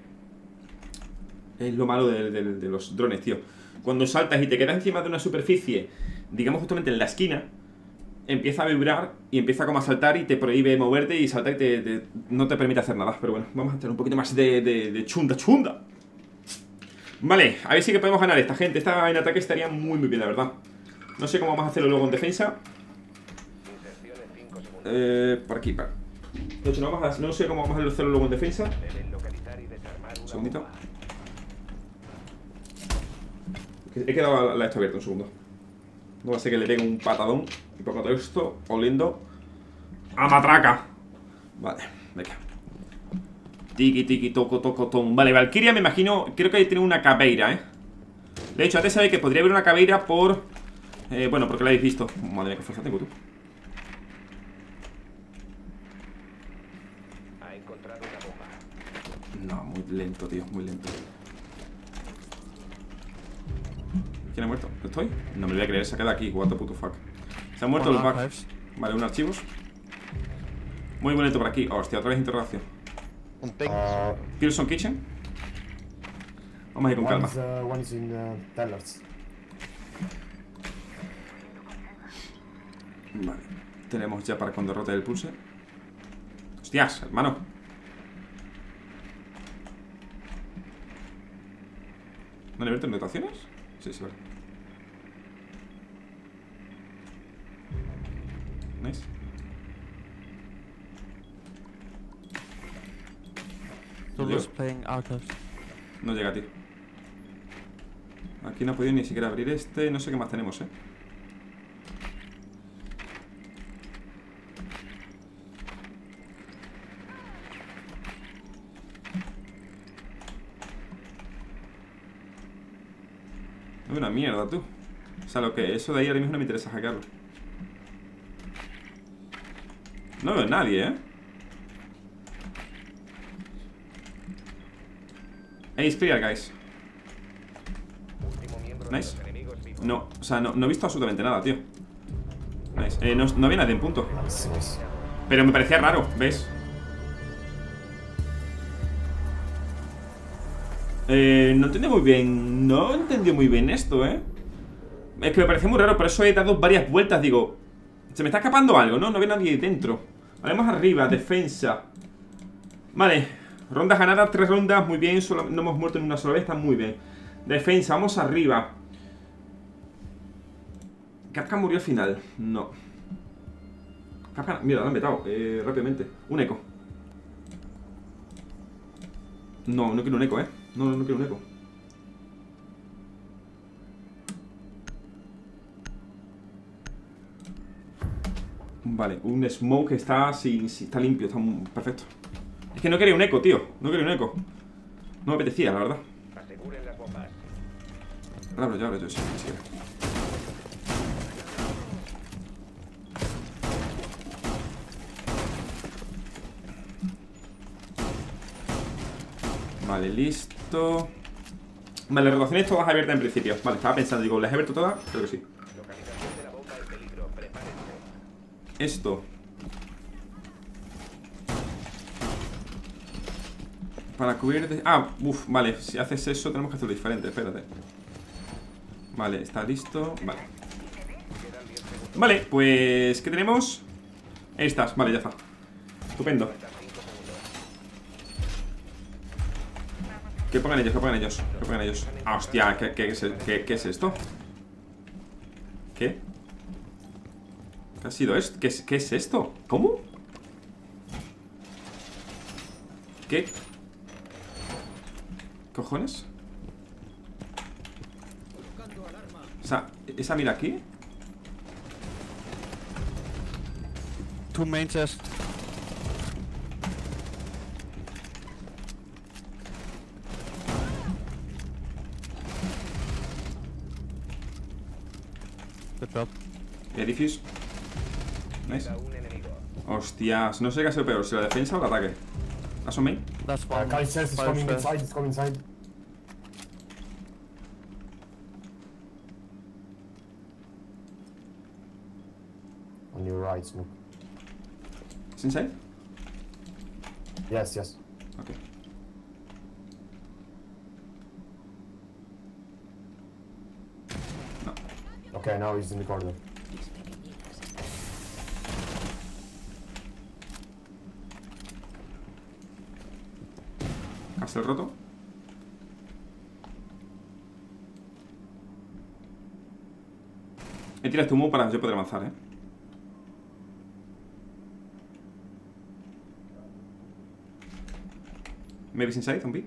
Es lo malo de los drones, tío. Cuando saltas y te quedas encima de una superficie, digamos justamente en la esquina, empieza a vibrar y empieza como a saltar y te prohíbe moverte y saltar y no te permite hacer nada. Pero bueno, vamos a hacer un poquito más de chunda. Vale, a ver si que podemos ganar esta gente. Esta en ataque estaría muy bien, la verdad. No sé cómo vamos a hacerlo luego en defensa. Por aquí, de hecho, no sé cómo vamos a hacerlo luego en defensa. Un segundito. He quedado la esto abierto un segundo. No va a ser que le pegue un patadón. Y pongo todo esto oliendo a matraca. Vale, venga. Tiki, toco, tom. Vale, Valkyria me imagino. Creo que ahí tiene una caveira, De hecho, antes sabía que podría haber una caveira por Bueno, porque la habéis visto. Madre mía, qué fuerza tengo, tú. Ha encontrado una bomba. No, muy lento, tío, muy lento. ¿Quién ha muerto? ¿Estoy? No me lo voy a creer, se ha quedado aquí. What the puto fuck. Se han muerto One los bugs. archives. Vale, un archivos. Muy bonito por aquí. Hostia, otra vez interrogación. Un ping. Pearson Kitchen. Vamos a ir con calma. One is in tellers. Vale. Tenemos ya para cuando rote el pulse. Hostias, hermano. ¿No le verte en notaciones? Sí, sí, vale. Nice. Toulouse playing Autos. No llega, tío. Aquí no he podido ni siquiera abrir este. No sé qué más tenemos, No es una mierda, tú. O sea, lo que eso de ahí ahora mismo no me interesa hackearlo. No veo a nadie, Ace clear, guys. Último miembro Nice. de los enemigos vivo. No, o sea, no he visto absolutamente nada, tío. Nice. No había nadie en punto. Nice, nice. Pero me parecía raro, ¿ves? No entendí muy bien. No entendí muy bien esto, Es que me parecía muy raro, por eso he dado varias vueltas. Digo, se me está escapando algo, ¿no? No había nadie dentro. Vamos arriba, defensa. Vale, rondas ganadas, 3 rondas, muy bien. Solo, no hemos muerto en una sola vez, está muy bien. Defensa, vamos arriba. Kafka murió al final. No. Kafka, mira, lo han vetado rápidamente. Un eco. No, no quiero un eco, No quiero un eco. Vale, un smoke está está limpio, está perfecto. Es que no quería un eco, tío. No quería un eco. No me apetecía, la verdad. Aseguren las bombas. Ahora abro yo, sí. Vale, listo. Vale, las rotaciones todas abiertas en principio. Vale, estaba pensando, digo, ¿las he abierto todas? Creo que sí. Localización de la bomba en peligro. Prepárense. Esto. Para cubrir de... Ah, uff, vale. Si haces eso tenemos que hacerlo diferente, espérate. Vale, está listo. Vale. Vale, pues... ¿qué tenemos? Estas, vale, ya está. Estupendo. Que pongan ellos, que pongan ellos. Que pongan ellos. Ah, hostia, ¿qué es esto? ¿Qué? ¿Qué ha sido esto? ¿Qué es esto? ¿Cómo? ¿Qué? ¿Cojones? O sea, esa mira aquí. Two main chest. Good job. Edifice. Nice. Queda un enemigo. Hostias, no sé qué ha sido peor, si la defensa o el ataque. ¿That's on me? That's one. Guy says it's Fire coming first. inside, it's coming inside. On your right, Smoke. ¿Es inside? Yes, yes. Ok. No. Okay, now he's in the corridor. Castle roto. He tirado este humo para yo poder avanzar, Maybe it's inside, zombie.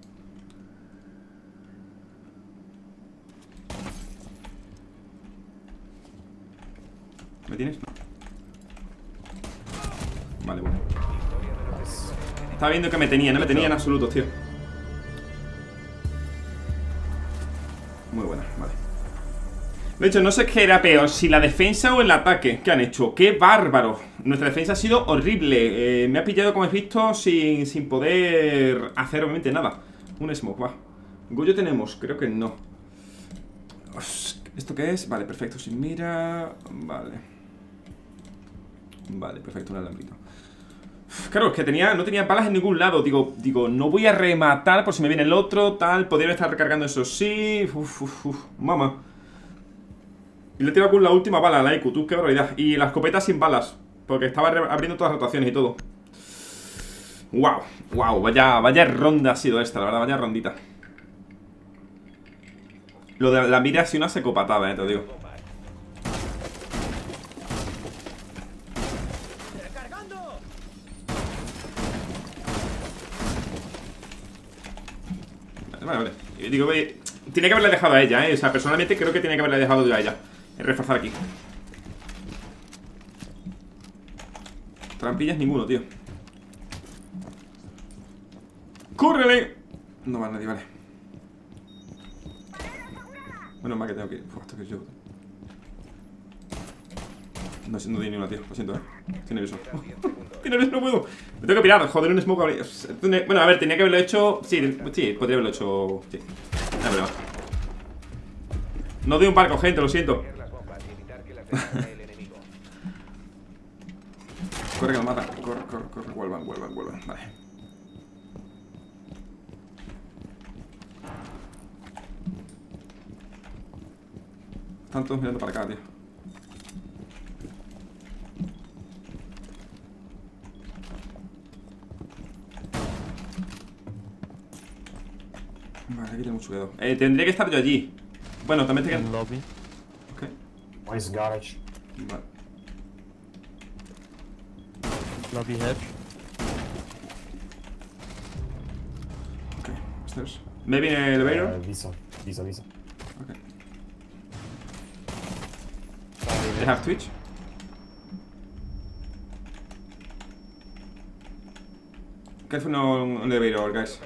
¿Me tienes? No. Vale, bueno. Nice. Estaba viendo que me tenía, no me tenía en absoluto, tío. Muy buena, vale. De hecho, no sé qué era peor, si la defensa o el ataque. ¿Qué han hecho? ¡Qué bárbaro! Nuestra defensa ha sido horrible. Me ha pillado, como habéis visto, sin poder hacer obviamente nada. Un smoke, va. ¿Goyo tenemos? Creo que no. ¿Esto qué es? Vale, perfecto, sin mira. Vale. Vale, perfecto, un alambrito. Claro, es que no tenía balas en ningún lado. Digo, no voy a rematar por si me viene el otro, tal. Podría estar recargando, eso sí. Mamá. Y le he tirado con la última bala a la EQ, tú, qué barbaridad. Y la escopeta sin balas, porque estaba abriendo todas las rotaciones y todo. Wow, vaya ronda ha sido esta, la verdad, vaya rondita. Lo de la mira ha sido una secopatada, te lo digo. Vale. Yo digo, tiene que haberle dejado a ella, O sea, personalmente creo que tiene que haberle dejado yo a ella. Reforzar aquí. Trampillas ninguno, tío. ¡Córrele! No va nadie, vale. Bueno, más que tengo que ir. Esto que yo. No tiene ni una, tío. Lo siento, Estoy nervioso. Estoy nervioso, no puedo. Me tengo que pirar. Joder, un smoke. Bueno, a ver, tenía que haberlo hecho. Sí, podría haberlo hecho. Sí. No, pero no doy un barco, gente, lo siento. Corre que lo mata. Corre. Vuelvan. Vale. Están todos mirando para acá, tío. Vale, aquí tengo mucho cuidado. Tendría que estar yo allí. Bueno, también te In quedan. lobby. Ok. One is garage. Vale. Lobby hedge. Ok. Stairs. Maybe in elevator. Visa. Ok. They have Twitch. Careful on elevator, guys.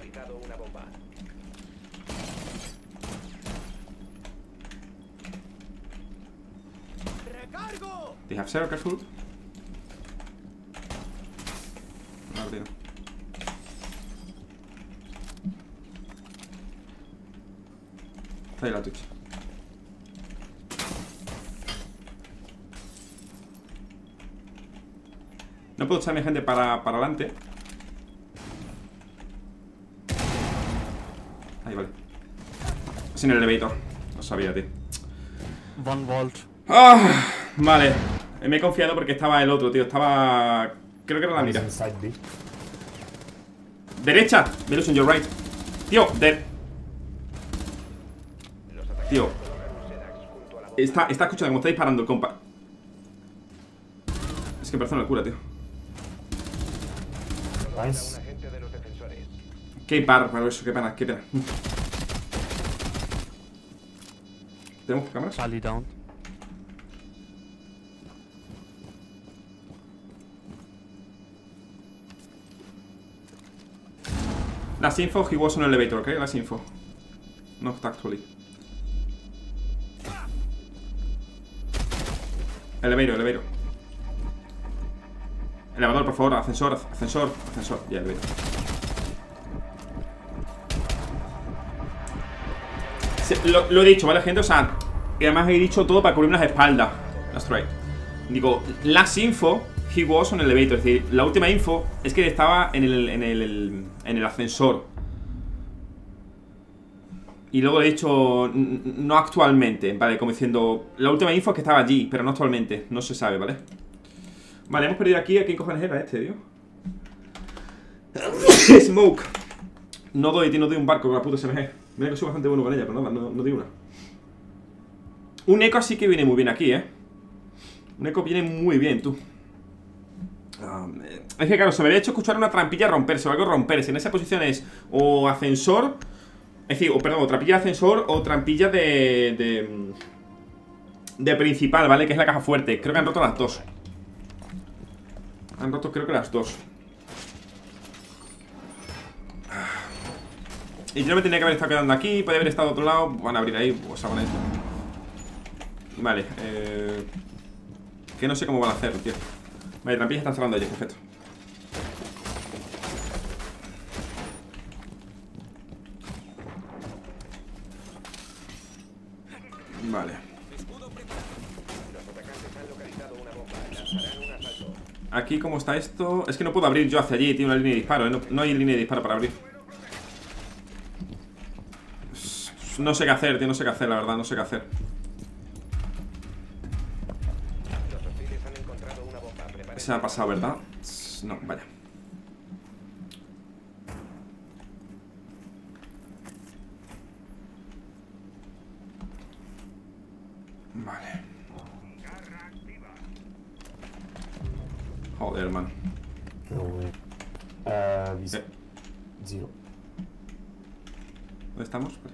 They have zero, careful. No, tío. Está ahí la Twitch. No puedo echar a mi gente para adelante. Ahí, vale. Sin el elevator. No sabía, tío. One vault. ¡Ah! Vale. Me he confiado porque estaba el otro, tío. Estaba... Creo que era la One is mira. inside B. Derecha. Milos on your right. Tío, Tío. Está escuchando cómo está disparando el compa. Es que parece una locura, tío. Nice. Qué bárbaro eso, qué pena. ¿Tenemos cámaras? Pally down. Last info, he was on elevator, okay? Last info. Not actually. Elevator. Elevador, por favor, ascensor. Ya, elevator. Lo he dicho, ¿vale, gente? O sea, y además he dicho todo para cubrirme las espaldas. That's right. Digo, last info, he was on elevator. Es decir, la última info es que estaba en el ascensor. Y luego he dicho, no actualmente, ¿vale? Como diciendo, la última info es que estaba allí, pero no actualmente. No se sabe, ¿vale? Vale, hemos perdido aquí. ¿A quién cojones era este, tío? Smoke. No doy un barco con la puta SMG. Mira que soy bastante bueno con ella, pero nada, no di una. Un eco así que viene muy bien aquí, Un eco viene muy bien, tú. Es que claro, se me había hecho escuchar una trampilla romperse o algo romperse. En esa posición es o ascensor, es decir, o trampilla de ascensor o trampilla de principal, ¿vale? Que es la caja fuerte. Creo que han roto las dos. Han roto creo que las dos. Y yo no me tenía que haber estado quedando aquí. Podría haber estado a otro lado. Van a abrir ahí, pues a poner. Vale, que no sé cómo van a hacer, tío. Vale, trampillas están cerrando allí, perfecto. Vale. Aquí, ¿cómo está esto? Es que no puedo abrir yo hacia allí, tío, una línea de disparo, ¿eh? No hay línea de disparo para abrir. No sé qué hacer, tío, no sé qué hacer, la verdad, no sé qué hacer. Se ha pasado, ¿verdad? No, vaya. Vale. Joder, hermano. No way. Zero. ¿Dónde estamos? Vale.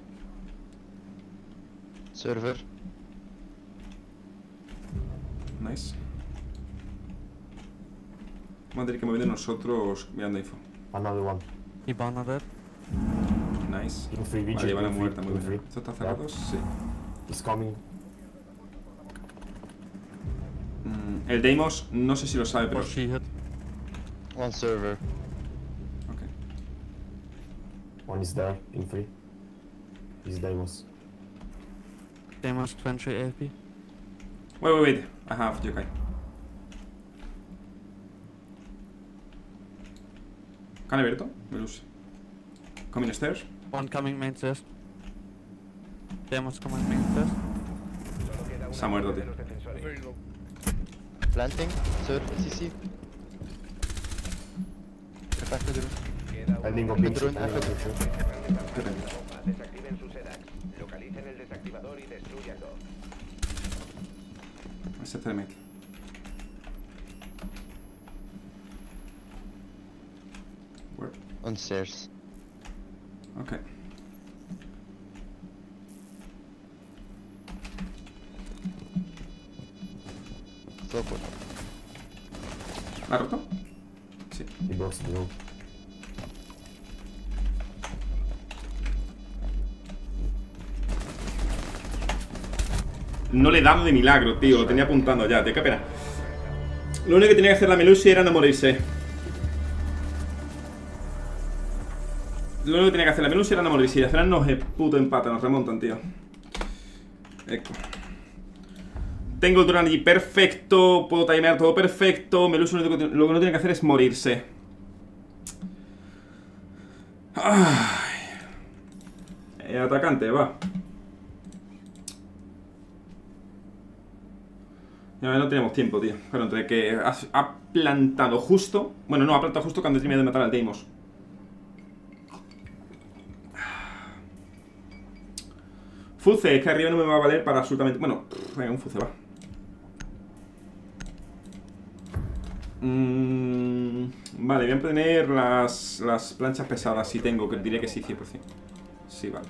Server. Nice. Vamos a tener que mover de nosotros mirando info. Another one. Hibana dead. Nice. In free Vale, vigil. van a In muerta, free. muy In free. bien. ¿Esto está cerrado? Sí. He's coming. El Deimos, no sé si lo sabe, pero... Or she hit. One server. Ok. One is there. In free. He's Deimos. Damage 20 AP. Wait. I have Yokai. Can I Berto? Me lose. Coming stairs. One coming main stairs. Damage coming main stairs. Se ha muerto, tío. Planting. Sir, CC. Get back to the room. Ending of being Drone, shot. Desactiven sus EDAX. Localicen el desactivador y destruyanlo. Ese termite. Where? On stairs. Ok. Teleport. ¿La ha roto? Sí. He goes to room. No le he dado de milagro, tío. Lo tenía apuntando ya, tío. Qué pena. Lo único que tenía que hacer la Melusi era no morirse. Lo único que tenía que hacer la Melusi era no morirse. Y al final nos puto empate, nos remontan, tío. Eco. Tengo el drone allí perfecto. Puedo timear todo perfecto. Melusi lo que no tiene que hacer es morirse. Ay. El atacante, va. Ya no tenemos tiempo, tío. Pero entre que ha plantado justo. Bueno, no, ha plantado justo cuando terminé de matar al Deimos. Fuce, es que arriba no me va a valer para absolutamente... Bueno, venga, un Fuce, va. Vale, voy a poner las planchas pesadas si tengo, que diré que sí, 100%. Sí, vale.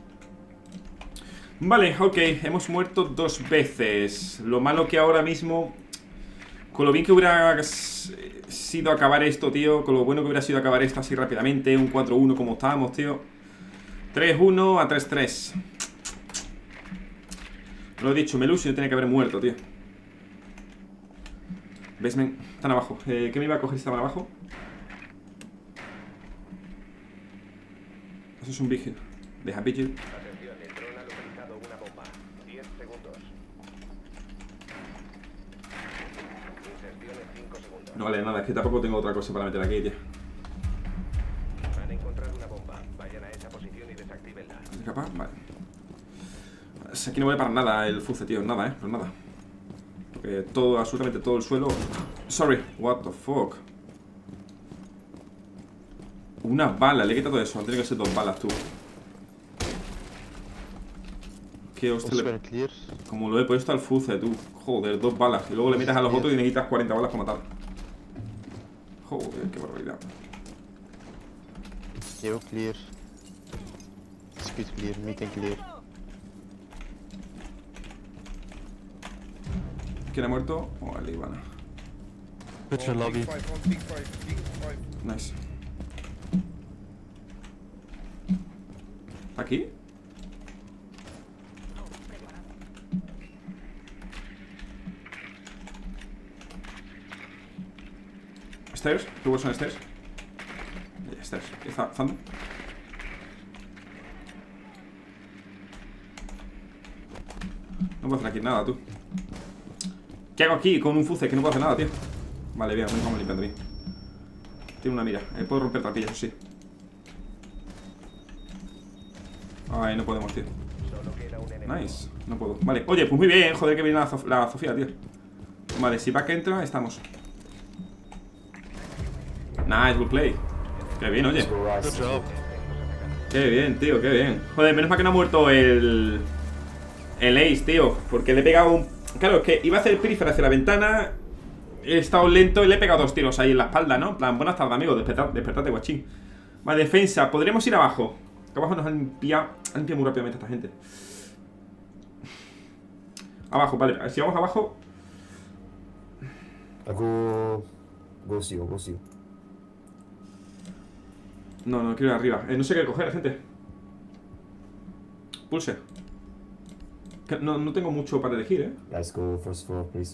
Vale, ok, hemos muerto 2 veces. Lo malo que ahora mismo... Con lo bien que hubiera sido acabar esto, tío. Con lo bueno que hubiera sido acabar esto así rápidamente. Un 4-1 como estábamos, tío. 3-1 a 3-3. Lo he dicho, Melusi no tiene que haber muerto, tío. ¿Ves, men? Están abajo. ¿Qué me iba a coger si estaban abajo? Eso es un vigil. Deja vigil. Atención, el dron ha localizado una bomba. 10 segundos. Inserción en 5 segundos. No vale nada, es que tampoco tengo otra cosa para meter aquí, tío. Han encontrado una bomba. Vayan a esa posición y desactívenla. ¿Es capaz? Vale. Aquí no vale para nada el Fuce, tío. Nada, pues nada. Porque todo, absolutamente todo el suelo... Sorry, what the fuck. Una bala, le he quitado eso. Tiene que ser 2 balas, tú. Que hostia, Also clear. como lo he puesto al Fuce, tú. Joder, 2 balas. Y luego le metes a los otros y necesitas 40 balas para matar. Joder, qué barbaridad. Yo clear. Speed clear, meeting clear. ¿Quién ha muerto? Oh, el Ivana. Picture lobby. Nice. ¿Aquí? Stairs, two was on stairs. Yeah, stairs, Thunder. No puedo hacer aquí nada, tú. ¿Qué hago aquí con un fuce? Que no puedo hacer nada, tío. Vale, bien, vamos limpiando bien. Tiene una mira, puedo romper trampillas, eso sí. Ay, no podemos, tío. Nice, no puedo. Vale, oye, pues muy bien, joder, que viene la Sofía, tío. Vale, si va que entra, estamos. Nice, good play. Qué bien, oye. Good job. Qué bien, tío, qué bien. Joder, menos mal que no ha muerto el Ace, tío. Porque le he pegado un... Claro, es que iba a hacer el peripheral hacia la ventana. He estado lento y le he pegado 2 tiros ahí en la espalda, ¿no? En plan, buenas tardes, amigo, despertate, guachín. Vale, defensa, podremos ir abajo. Que abajo nos han limpiado muy rápidamente esta gente. Abajo, vale, si vamos abajo. Go see you. No, quiero ir arriba. No sé qué coger, gente. Pulse. Que no tengo mucho para elegir, Let's go first floor, please.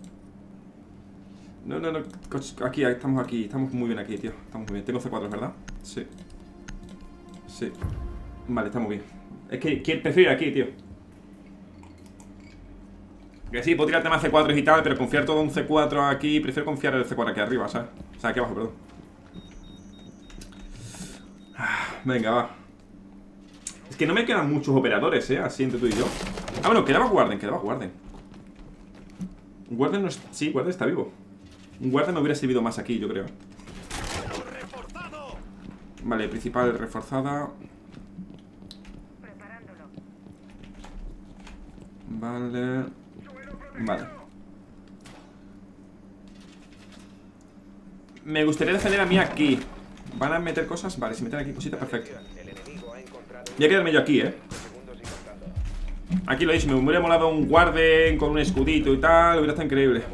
No. Aquí, estamos muy bien aquí, tío. Estamos muy bien. Tengo C4, ¿verdad? Sí. Sí. Vale, estamos bien. Es que prefiero ir aquí, tío. Que sí, puedo tirarte más C4 y tal, pero confiar todo en un C4 aquí. Prefiero confiar en el C4 aquí arriba, ¿sabes? O sea, aquí abajo, perdón. Venga, va. Es que no me quedan muchos operadores, así entre tú y yo. Ah, bueno, quedaba Warden. Warden no es... Sí, Warden está vivo. Un Warden me hubiera servido más aquí, yo creo. Vale, principal reforzada. Vale. Me gustaría defender a mí aquí. ¿Van a meter cosas? Vale, si meten aquí cositas, perfecto. Voy a quedarme yo aquí, Aquí lo he dicho, me hubiera molado un Warden con un escudito y tal. Hubiera estado increíble.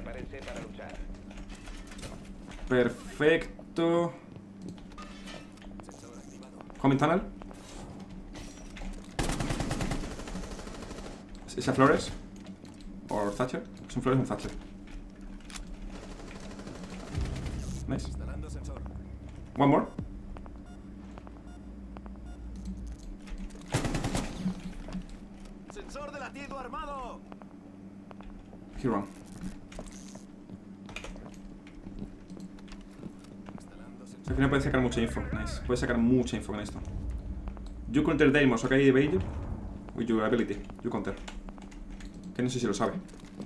Perfecto. Comment tunnel. ¿Es a Flores? ¿O Thatcher? ¿Es un Flores o un Thatcher? Nice. One more. Sensor de latido armado. Here one. Al final puede sacar mucha info. Nice. Puede sacar mucha info con esto. You counter Deimos, ok, evade with your ability. You counter. Que no sé si lo sabe.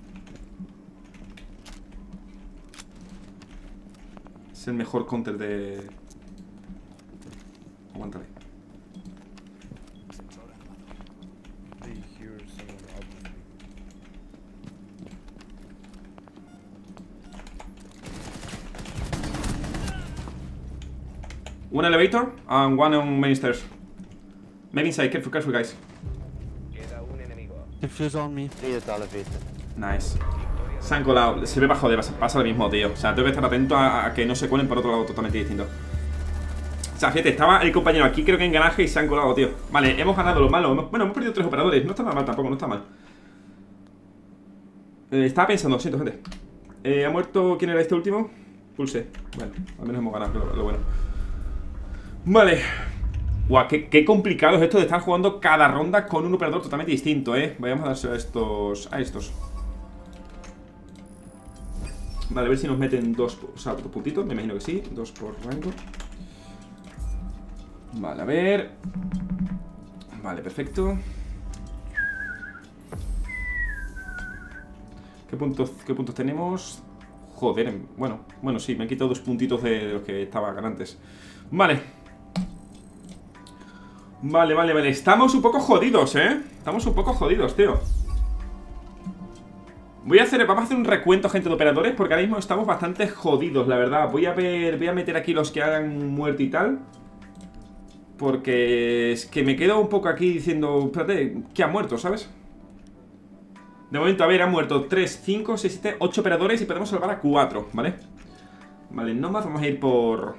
Es el mejor counter de... Aguántale. One elevator and one on main stairs. Maybe inside, careful guys. Queda un enemigo. Diffuse on me. Need the elevator. Nice. Se han colado, se ve bajo de pasa lo mismo, tío. O sea, tengo que estar atento a que no se cuelen por otro lado totalmente distinto. O sea, fíjate, estaba el compañero aquí, creo que en garaje, y se han colado, tío. Vale, hemos ganado lo malo. Bueno, hemos perdido 3 operadores. No está nada mal tampoco, no está mal. Estaba pensando, siento, gente. ¿Ha muerto quién era este último? Pulse. Bueno, al menos hemos ganado, lo bueno. Vale. Guau, qué complicado es esto de estar jugando cada ronda con un operador totalmente distinto, Vayamos a darse a estos. Vale, a ver si nos meten 2, o sea, 2 puntitos, me imagino que sí, 2 por rango. Vale, a ver. Vale, perfecto. ¿Qué puntos tenemos? Joder, bueno, sí, me han quitado 2 puntitos de los que estaba antes. Vale. Vale, estamos un poco jodidos, Estamos un poco jodidos, tío. Vamos a hacer un recuento, gente, de operadores, porque ahora mismo estamos bastante jodidos, la verdad. Voy a meter aquí los que han muerto y tal, porque es que me quedo un poco aquí diciendo, espérate, ¿qué ha muerto, sabes? De momento, a ver, han muerto 3, 5, 6, 7, 8 operadores y podemos salvar a 4, ¿vale? Vale, no más, vamos a ir por...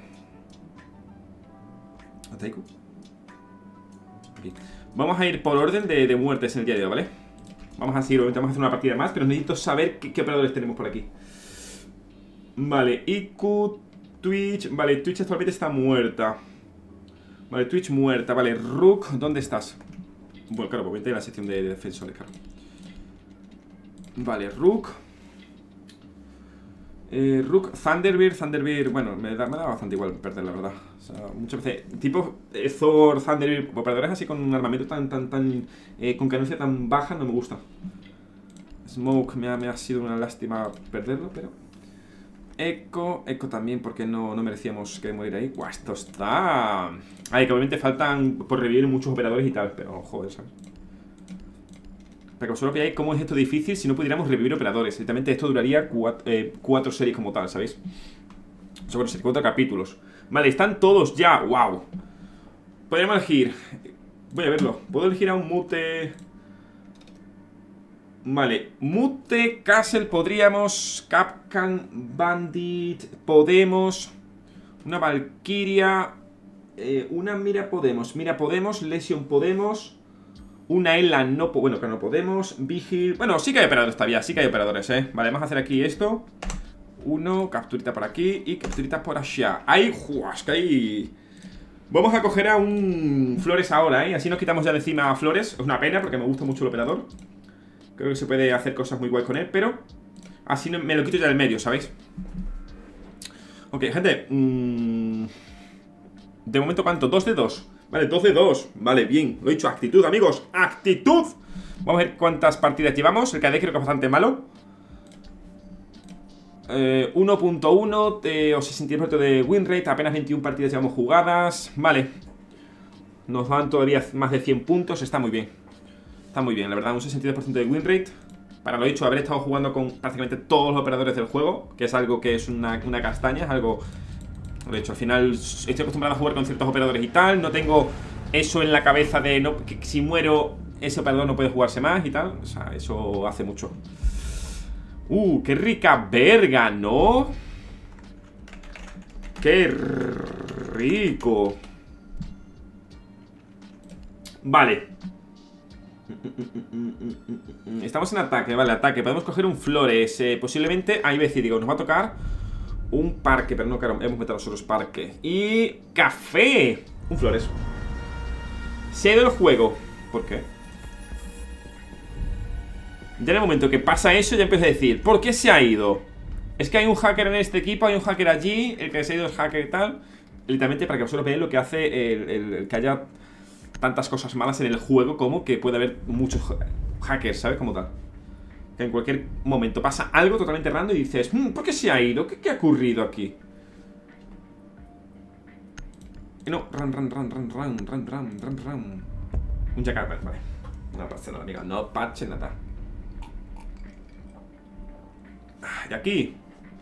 Ataiku. Aquí. Vamos a ir por orden de muertes en el día de hoy, ¿vale? Vamos a seguir, obviamente vamos a hacer una partida más, pero necesito saber qué operadores tenemos por aquí. Vale, IQ, Twitch. Vale, Twitch actualmente está muerta. Vale, Twitch muerta. Vale, Rook, ¿dónde estás? Bueno, claro, pues vente a la sección de defensores, claro. Vale, Rook. Rook, Thunderbird, bueno, me da bastante igual perder, la verdad. O sea, muchas veces, tipo Thor, Thunderbird, operadores así con un armamento con cadencia tan baja, no me gusta. Smoke me ha sido una lástima perderlo, pero... Echo también, porque no merecíamos que morir ahí. ¡Guau, esto está! Ay, que obviamente faltan por revivir muchos operadores y tal, pero joder, ¿sabes? Para que vosotros veáis cómo es esto difícil si no pudiéramos revivir operadores. Directamente esto duraría 4 series como tal, ¿sabéis? O sea, bueno, 4 capítulos. Vale, están todos ya, wow. Podríamos elegir. Voy a verlo. ¿Puedo elegir a un Mute? Vale, Mute, Castle podríamos. Capcan, Bandit. Podemos. Una Valkyria. Una Mira podemos. Mira podemos. Lesion podemos. Una Elan no, bueno, que no podemos. Vigil, bueno, sí que hay operadores todavía. Sí que hay operadores, vale, vamos a hacer aquí esto. Uno, capturita por aquí y capturita por allá. ¡Ay, juas! Que hay... Vamos a coger a un Flores ahora, así nos quitamos ya de encima a Flores. Es una pena porque me gusta mucho el operador. Creo que se puede hacer cosas muy guay con él, pero así me lo quito ya del medio, ¿sabéis? Ok, gente, de momento, ¿cuánto? 2 de 2. Vale, 2 de 2. Vale, bien. Lo he dicho, actitud, amigos. ¡Actitud! Vamos a ver cuántas partidas llevamos. El KD creo que es bastante malo. 1.1 o 60% de win rate. Apenas 21 partidas llevamos jugadas. Vale. Nos dan todavía más de 100 puntos. Está muy bien. Está muy bien, la verdad. Un 62% de win rate. Para lo dicho, haber estado jugando con prácticamente todos los operadores del juego, que es algo que es una castaña. Es algo... De hecho, al final estoy acostumbrado a jugar con ciertos operadores y tal. No tengo eso en la cabeza de que si muero ese operador no puede jugarse más y tal. O sea, eso hace mucho. ¡Qué rica verga!, ¿no? ¡Qué rico! Vale. Estamos en ataque, vale, ataque. Podemos coger un Flores. Posiblemente, ahí digo, nos va a tocar un parque, pero no, claro, hemos metido nosotros parque. Y... ¡café! Un Flores. Se ha ido el juego. ¿Por qué? Ya en el momento que pasa eso, ya empiezo a decir, ¿por qué se ha ido? Es que hay un hacker en este equipo, hay un hacker allí, el que se ha ido es hacker y tal. Literalmente para que vosotros veáis lo que hace el que haya tantas cosas malas en el juego, como que puede haber muchos hackers, ¿sabes? Como tal. Que en cualquier momento pasa algo totalmente random y dices, ¿por qué se ha ido? ¿Qué ha ocurrido aquí? Y no, run. Un jackal, vale. No pasa nada, amiga, no pase nada. Y aquí.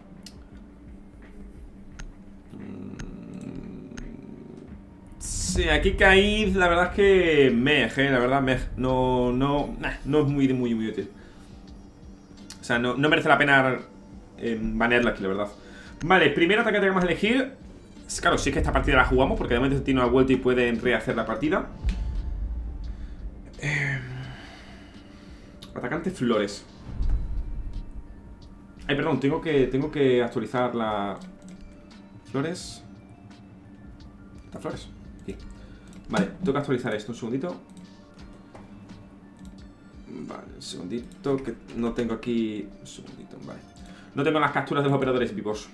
Sí, aquí caí, la verdad es que la verdad no es muy útil. O sea, no merece la pena banearla aquí, la verdad. Vale, primer ataque que tenemos que elegir. Claro, sí que esta partida la jugamos, porque de momento tiene una vuelta y pueden rehacer la partida. Atacante Flores. Ay, perdón, tengo que actualizar la... Flores. ¿Está Flores? Sí. Vale, tengo que actualizar esto, un segundito. Vale, un segundito, que no tengo aquí... Un segundito, vale. No tengo las capturas de los operadores vivos.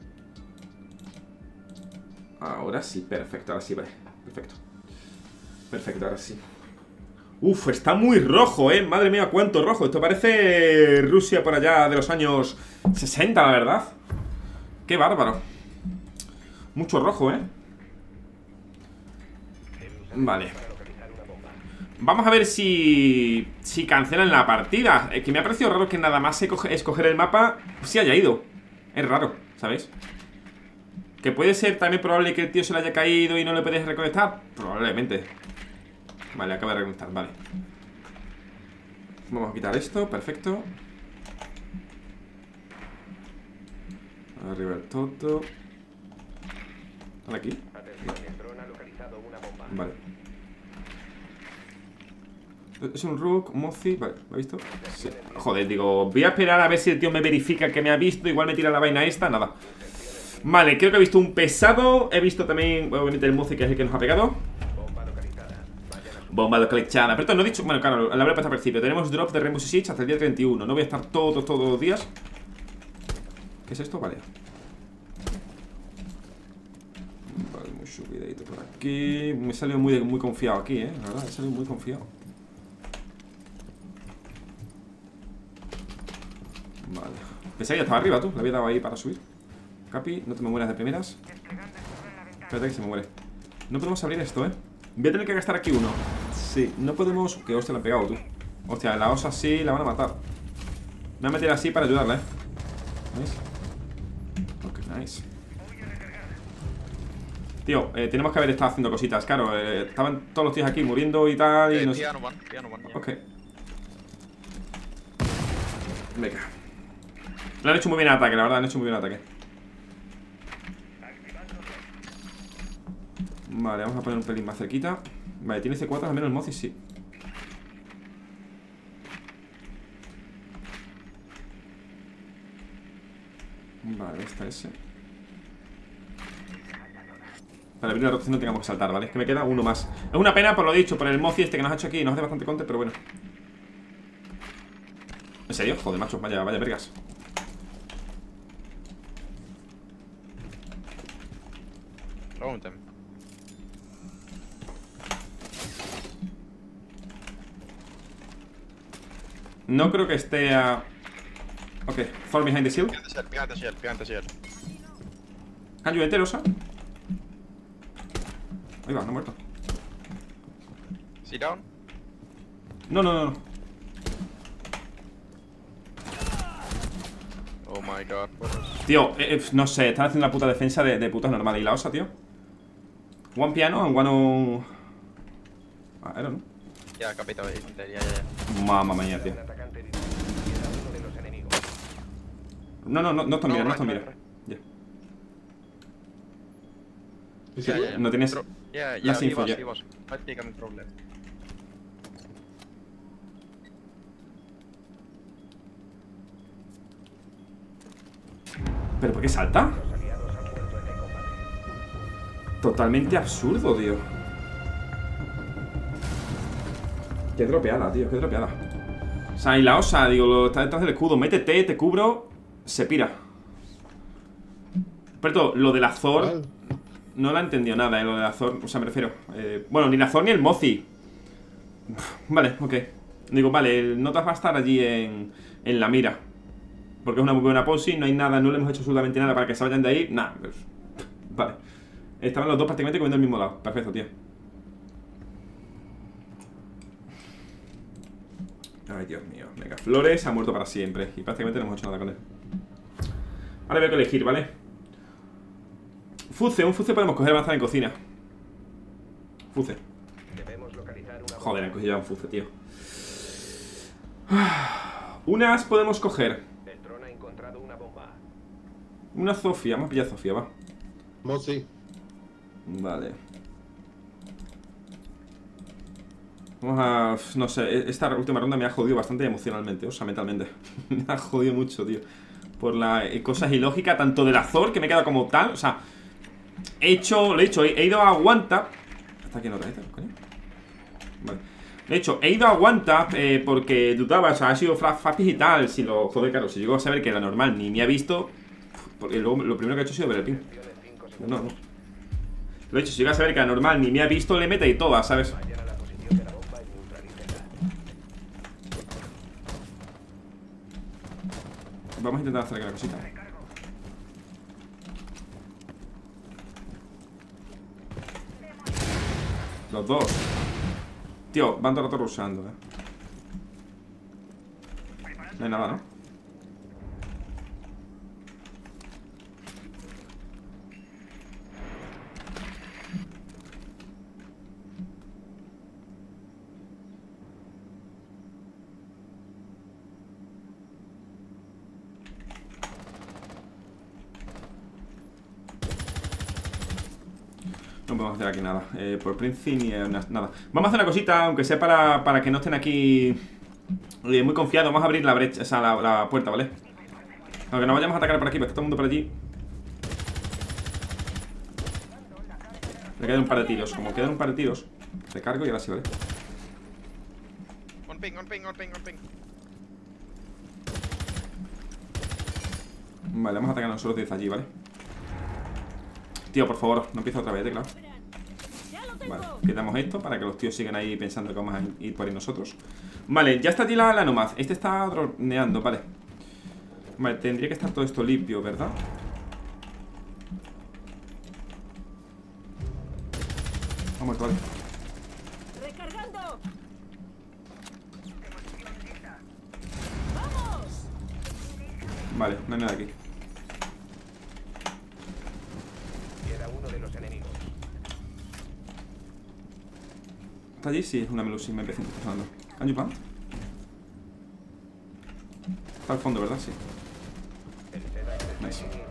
Ahora sí, perfecto, ahora sí, vale. Perfecto, ahora sí. Uf, está muy rojo, madre mía, cuánto rojo. Esto parece Rusia por allá de los años 60, la verdad. Qué bárbaro. Mucho rojo, Vale. Vamos a ver si cancelan la partida. Que me ha parecido raro que nada más escoger el mapa se haya ido. Es raro, ¿sabéis? Que puede ser también probable que el tío se le haya caído y no le puedes reconectar. Probablemente. Vale, acaba de reconectar, vale. Vamos a quitar esto, perfecto. Arriba el todo. ¿Están aquí? Vale. Es un Rook, un Mozi. Vale, ¿lo ha visto? Sí. Joder, digo, voy a esperar a ver si el tío me verifica que me ha visto. Igual me tira la vaina esta, nada. Vale, creo que he visto un pesado. He visto también, obviamente, el Mozi, que es el que nos ha pegado. Bomba localizada. Pero esto no he dicho, bueno, claro, la habré pasado al principio. Tenemos drop de Rainbow Six Siege hasta el día 31. No voy a estar todos los días. ¿Qué es esto? Vale. Vale, muy subidito por aquí. Me he salido muy confiado aquí, la verdad, he salido muy confiado. Vale. Pensé que ya estaba arriba, tú. Le había dado ahí para subir. Capi, no te me mueras de primeras. Espérate que se me muere. No podemos abrir esto, Voy a tener que gastar aquí uno. Sí, no podemos... Que hostia, le han pegado, tú. Hostia, la osa sí la van a matar. Me voy a meter así para ayudarla, ¿Veis? Ok, nice. Tío, tenemos que haber estado haciendo cositas. Claro, estaban todos los tíos aquí muriendo y tal y no sé. Piano one, yeah. Ok. Venga. Lo han hecho muy bien en ataque, la verdad, han hecho muy bien en ataque. Vale, vamos a poner un pelín más cerquita. Vale, tiene C4, al menos el Mozi sí. Vale, está ese. Para abrir la rotación no tengamos que saltar, ¿vale? Es que me queda uno más. Es una pena por lo dicho, por el Mozi este que nos ha hecho aquí. Nos hace bastante counter, pero bueno. ¿En serio? Joder, macho, vaya vergas. Round them. No creo que esté a... Ok, fall behind the shield. Behind the shield. Can you enter, Osa? Ahí va, no ha muerto. Sit down. No. Oh my god. Tío, no sé, están haciendo la puta defensa de putas normal. ¿Y la Osa, tío? One piano and one on... I don't know. Yeah, capito, yeah. Mamma mía, tío. No está mirando, Ya. No tienes las info ya. He was. Might be coming problem. ¿Pero por qué salta? Totalmente absurdo, tío. Qué dropeada, tío, qué dropeada. O sea, y la Osa, digo, está detrás del escudo. Métete, te cubro, se pira. Pero lo de la Zor no la he entendido nada, lo de la Zor. O sea, me refiero bueno, ni la Zor ni el Mozi. Vale, ok. Digo, vale, el Notas va a estar allí en la mira. Porque es una muy buena posi, no hay nada, no le hemos hecho absolutamente nada para que se vayan de ahí. Nah, pues, vale. Estaban los dos prácticamente comiendo al mismo lado. Perfecto, tío. Ay, Dios mío. Venga, Flores ha muerto para siempre. Y prácticamente no hemos hecho nada con él. Ahora voy a elegir, ¿vale? Fuce, un Fuce podemos coger avanzar en cocina. Fuce. Joder, han cogido ya un Fuce, tío. Unas podemos coger. Una Zofia, vamos a pillar Zofia, va. Mozi. Vale. Vamos a... no sé, esta última ronda me ha jodido bastante emocionalmente, o sea, mentalmente. Me ha jodido mucho, tío. Por las cosas ilógicas, tanto del Azor, que me queda como tal, o sea... He ido a Aguanta. ¿Está aquí en otra, coño? Vale. De hecho, he ido a Aguanta porque dudaba, o sea, ha sido Fapis y tal. Si lo... Joder, claro, si llego a saber que era normal, ni me ha visto... Porque luego lo primero que he hecho ha sido ver el ping. No. Lo he hecho, si llega a saber que era normal, ni me ha visto, le mete y todas, ¿sabes? Vamos a intentar hacer aquella cosita. Los dos. Tío, van todo el rato rusheando, No hay nada, ¿no? No podemos hacer aquí nada. Por principio ni nada. Vamos a hacer una cosita, aunque sea para que no estén aquí muy confiados. Vamos a abrir la brecha, o sea, la puerta, ¿vale? Aunque no vayamos a atacar por aquí, porque está todo el mundo por allí. Le quedan un par de tiros. Como quedan un par de tiros, recargo y ahora sí, ¿vale? On ping. Vale, vamos a atacar nosotros desde allí, ¿vale? Tío, por favor, no empieza otra vez, claro. Vale, quitamos esto para que los tíos sigan ahí pensando que vamos a ir por ahí nosotros. Vale, ya está allí la Nomad. Este está droneando, vale. Vale, tendría que estar todo esto limpio, ¿verdad? Vamos, vale. Recargando. Vale, no hay nada aquí. Queda uno de los enemigos. ¿Está allí? Sí, es una Melusi, me empecé sonando. ¿Can you plant? Está al fondo, ¿verdad? Sí. El setup está Nice. funcionando.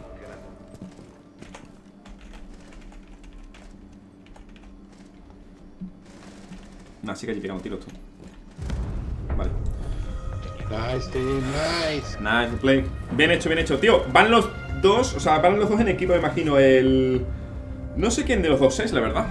Nah, sí que allí pegamos tiros tú. Vale. Nice, team, nice. Nice play. Bien hecho, tío. Van los dos, o sea, van los dos en equipo, me imagino. No sé quién de los dos es, la verdad.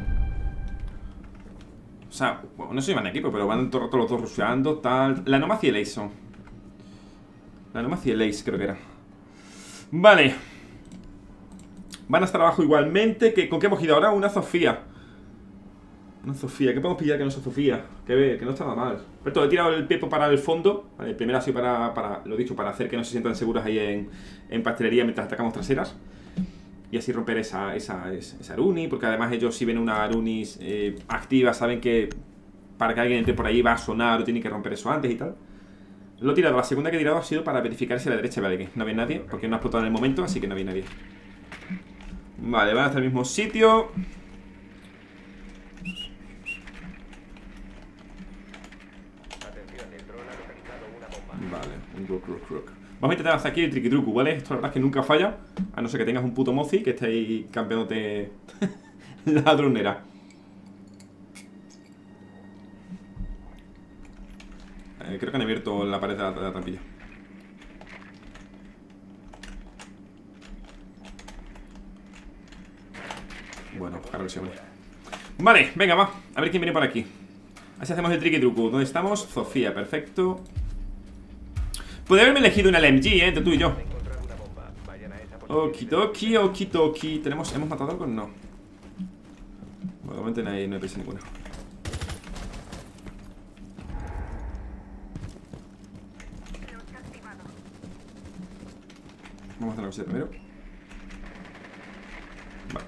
O sea, bueno, no sé si van en equipo, pero van todo el rato los dos rusheando, tal. La Nomad y el Ace son. La Nomad y el Ace, creo que era. Vale. Van a estar abajo igualmente. ¿Con qué hemos ido ahora? Una Sofía. Una Sofía, ¿qué podemos pillar que no sea Sofía? Que no está nada mal. Pero he tirado el Pepo para el fondo. Vale, primero así para lo dicho, para hacer que no se sientan seguros ahí en pastelería mientras atacamos traseras. Y así romper esa Aruni. Porque además ellos, si ven una Arunis activa, saben que para que alguien entre por ahí va a sonar o tiene que romper eso antes y tal. Lo he tirado, la segunda que he tirado ha sido para verificar si a la derecha vale que no había nadie. Porque no ha explotado en el momento, así que no había nadie. Vale, van hasta el mismo sitio. Atención, el dron ha localizado una bomba. Vale, un rook. Vamos a intentar hacer aquí el triqui-truco, ¿vale? Esto la verdad es que nunca falla. A no ser que tengas un puto mozi que esté ahí campeándote la dronera. Creo que han abierto la pared de la trampilla. Bueno, pues claro que sí, hombre. Vale, venga, va. A ver quién viene por aquí. Así hacemos el triqui-truco. ¿Dónde estamos? Sofía, perfecto. Podría haberme elegido una LMG, entre tú y yo. Encontrar una bomba. Vayan a esa posición. Okidoki. ¿Hemos matado algo? No. Bueno, de momento no hay prisa ninguna. Vamos a hacer la cosita primero. Vale.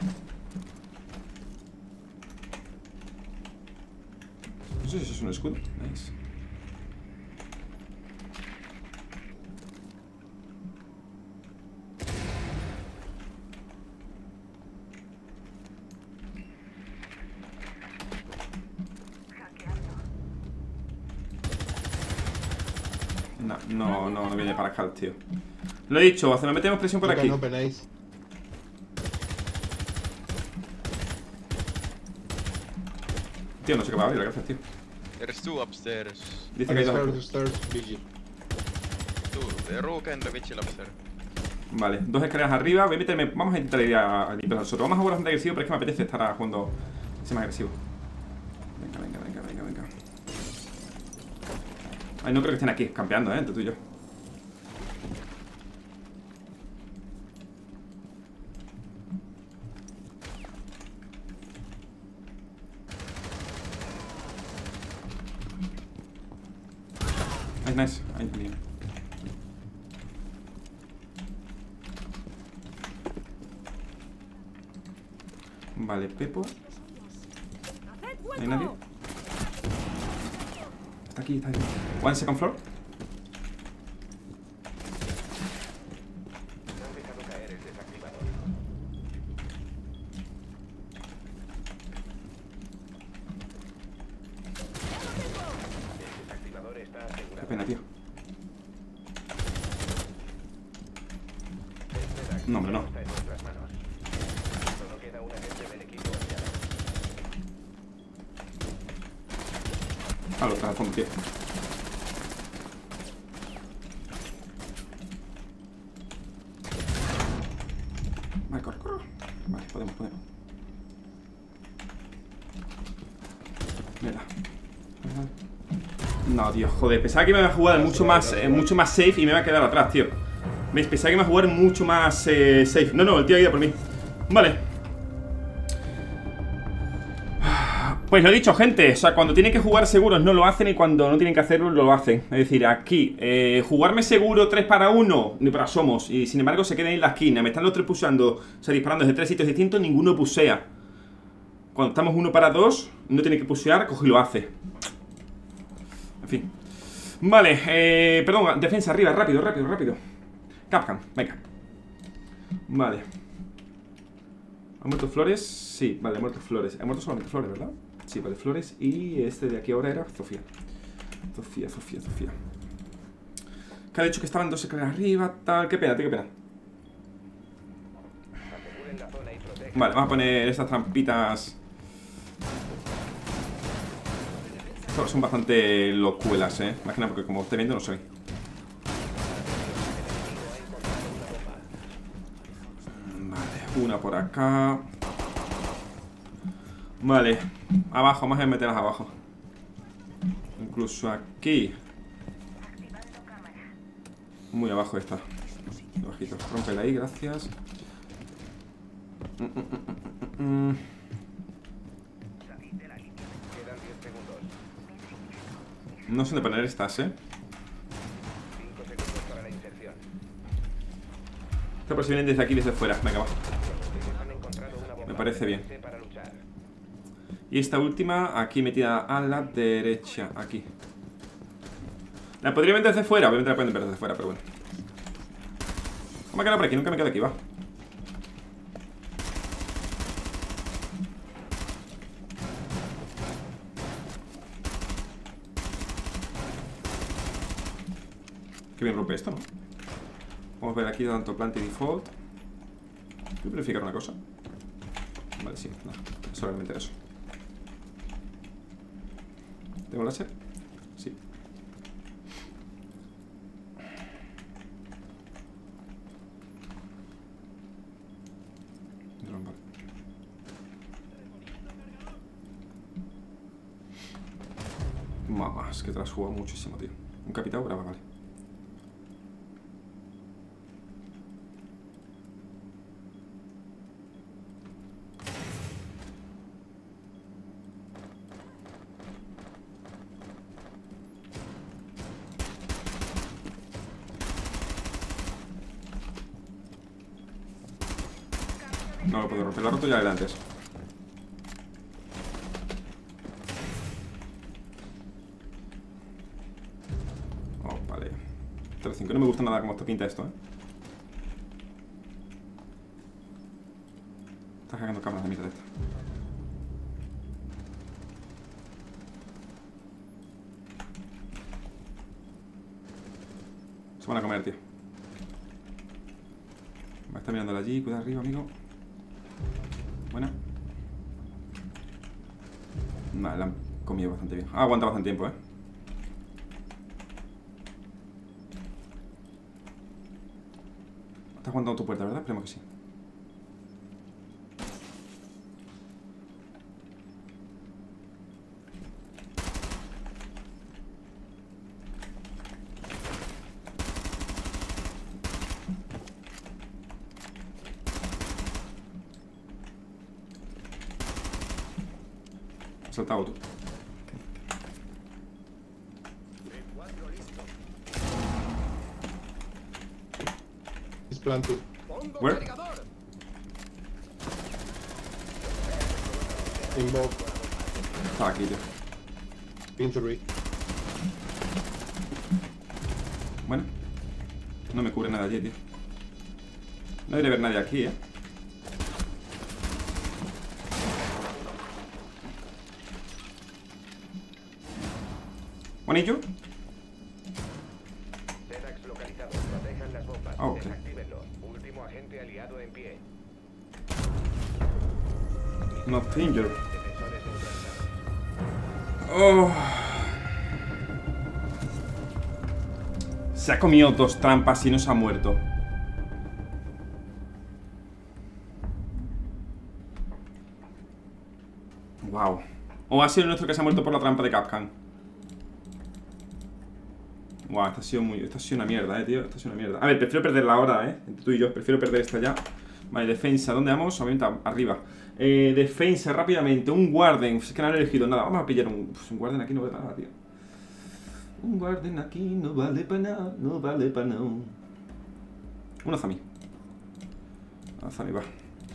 No sé si eso es un escudo. Nice. No viene para acá, tío. Lo he dicho, me metemos presión por aquí. Open ice. Tío, no sé qué va a abrir, gracias, tío. There's two upstairs. Dice que hay dos. Stairs, vigil. The Rook and the Vigil upstairs. Vale, dos escaleras arriba. Voy a meterme. Vamos a intentar ir a limpiar al soto. Vamos a jugar bastante agresivo, pero es que me apetece estar jugando ese más agresivo. Venga. Ay, no creo que estén aquí campeando, entre tú y yo. Nice. Ahí también. Vale, Pepo. ¿No hay nadie? Está aquí. One second floor. Han dejado caer el desactivador. El desactivador está Qué asegurado. pena, tío. El setup No, hombre, no. está en nuestras manos. Solo queda un agente del equipo. Ah, lo trae al fondo, tío. Vale, corre, corre. Vale, podemos. Mira. No, tío, joder. Pensaba que me iba a jugar mucho más safe y me iba a quedar atrás, tío. ¿Veis? Pensaba que me iba a jugar mucho más safe. No, el tío ha ido por mí. Vale. Pues lo he dicho, gente. O sea, cuando tienen que jugar seguros no lo hacen y cuando no tienen que hacerlo lo hacen. Es decir, aquí, jugarme seguro 3 para 1, ni para somos. Y sin embargo se quedan en la esquina. Me están los 3 puseando, o sea, disparando desde 3 sitios distintos, ninguno pusea. Cuando estamos 1 para 2, no tiene que pusear, coge y lo hace. En fin. Vale, perdón, defensa arriba, rápido. Capcom, venga. Vale. ¿Han muerto Flores? Sí, vale, han muerto Flores. Han muerto solamente Flores, ¿verdad? Sí, vale, Flores. Y este de aquí ahora era Sofía. Sofía. Que ha dicho que estaban 2 escaleras arriba, tal. Qué pena, tío, qué pena. Vale, vamos a poner estas trampitas. Son bastante locuelas, más que nada porque como estoy viendo no soy. Vale, una por acá. Vale, abajo, vamos a meterlas abajo. Incluso aquí. Muy abajo está. Bajito, rómpela ahí, gracias. No sé dónde poner estas, 5 segundos para la inserción. Esta por si vienen desde aquí, desde fuera. Venga, va. Me parece bien. Y esta última aquí metida a la derecha. Aquí. La podría meter desde fuera. Obviamente la pueden meter desde fuera, pero bueno. ¿Cómo me he quedado por aquí? Nunca me quedo aquí, va. Qué bien rompe esto, ¿no? Vamos a ver aquí tanto plant y default. ¿Voy a verificar una cosa? Vale, sí, no, solamente eso. ¿Tengo láser? Sí. Vale. Mamá, es que te la has jugado muchísimo, tío. Un capitán brava, vale. No lo puedo romper, lo he roto ya de antes. Oh, vale. 3-5, no me gusta nada como esto pinta esto, Estás cagando cámaras de mitad de esta. Se van a comer, tío. Va a estar mirándola allí, cuidado arriba, amigo. Buena. Vale, la han comido bastante bien. Aguanta bastante tiempo, Estás aguantando tu puerta, ¿verdad? Esperemos que sí. Saltado tú. It's plant 2. Where? In both. Estaba aquí, tío. In 3. Bueno. No me cubre nada allí, tío. No debería haber nadie aquí, ¿Bonillo? Zenax localizado. Protejan las bombas. Ah, ok. Desactívenlo. Último agente aliado en pie. Not injured. Defensores neutralizados. Oh. Se ha comido 2 trampas y no se ha muerto. Wow. O ha sido nuestro que se ha muerto por la trampa de Kapkan. Wow, esta ha sido una mierda, tío. Esta ha sido una mierda. A ver, prefiero perderla ahora, entre tú y yo. Prefiero perder esta ya. Vale, defensa. ¿Dónde vamos? Obviamente arriba. Defensa, rápidamente. Un Warden. Es que no han elegido nada. Vamos a pillar un Warden aquí, no vale para nada, tío. Un Warden aquí no vale para nada. No vale para nada. Un Azami. Azami, va.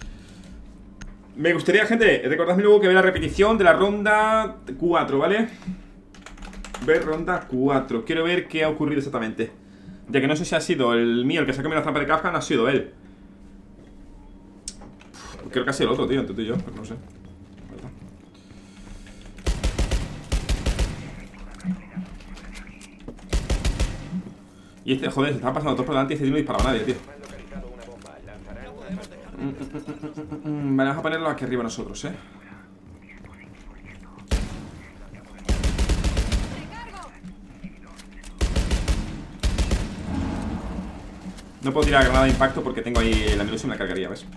Me gustaría, gente, recordadme luego que ve la repetición de la ronda 4, ¿vale? Ver ronda 4. Quiero ver qué ha ocurrido exactamente. Ya que no sé si ha sido el mío el que se ha comido la trampa de Kafka, no ha sido él. Creo que ha sido el otro, tío, entre tú y yo, pero no sé. Y este, joder, se está pasando todo por delante y este tío no dispara a nadie, tío. Vale, vamos a ponerlo aquí arriba nosotros, No puedo tirar granada de impacto porque tengo ahí el amigo, se me la cargaría, ¿ves?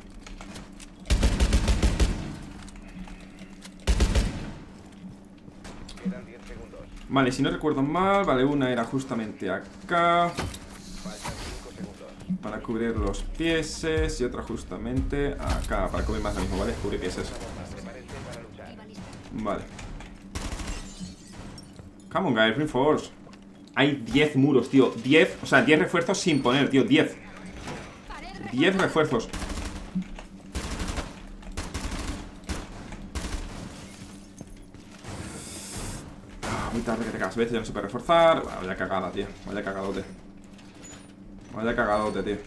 Vale, si no recuerdo mal, vale, una era justamente acá para cubrir los pieses y otra justamente acá para cubrir más lo mismo, ¿vale? Cubrir pieses. Vale. Come on, guys, reinforce. Hay 10 muros, tío. 10, o sea, 10 refuerzos sin poner, tío. 10. 10 refuerzos. Muy tarde que te cagas, ¿ves? Ya no se puede reforzar. Vaya cagada, tío. Vaya cagadote. Vaya cagadote, tío.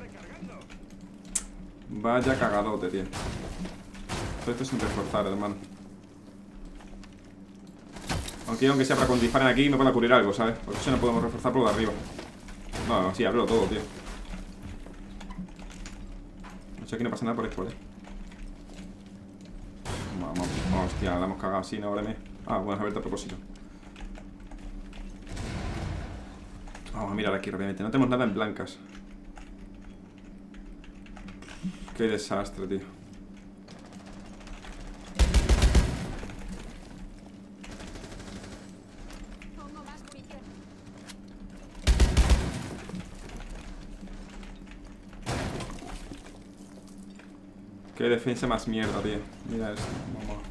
Vaya cagadote, tío. Todo esto sin reforzar, hermano. Aunque sea para cuando disparen aquí me pueda cubrir algo, ¿sabes? Porque eso no podemos reforzar por lo de arriba. No, sí, abro todo, tío. No sé, aquí no pasa nada por esto, ¿vale? Vamos, hostia, la hemos cagado así, no, ábreme. Ah, bueno, a verte a propósito. Vamos a mirar aquí rápidamente. No tenemos nada en blancas. Qué desastre, tío. Qué defensa más mierda, tío. Mira esto, vamos.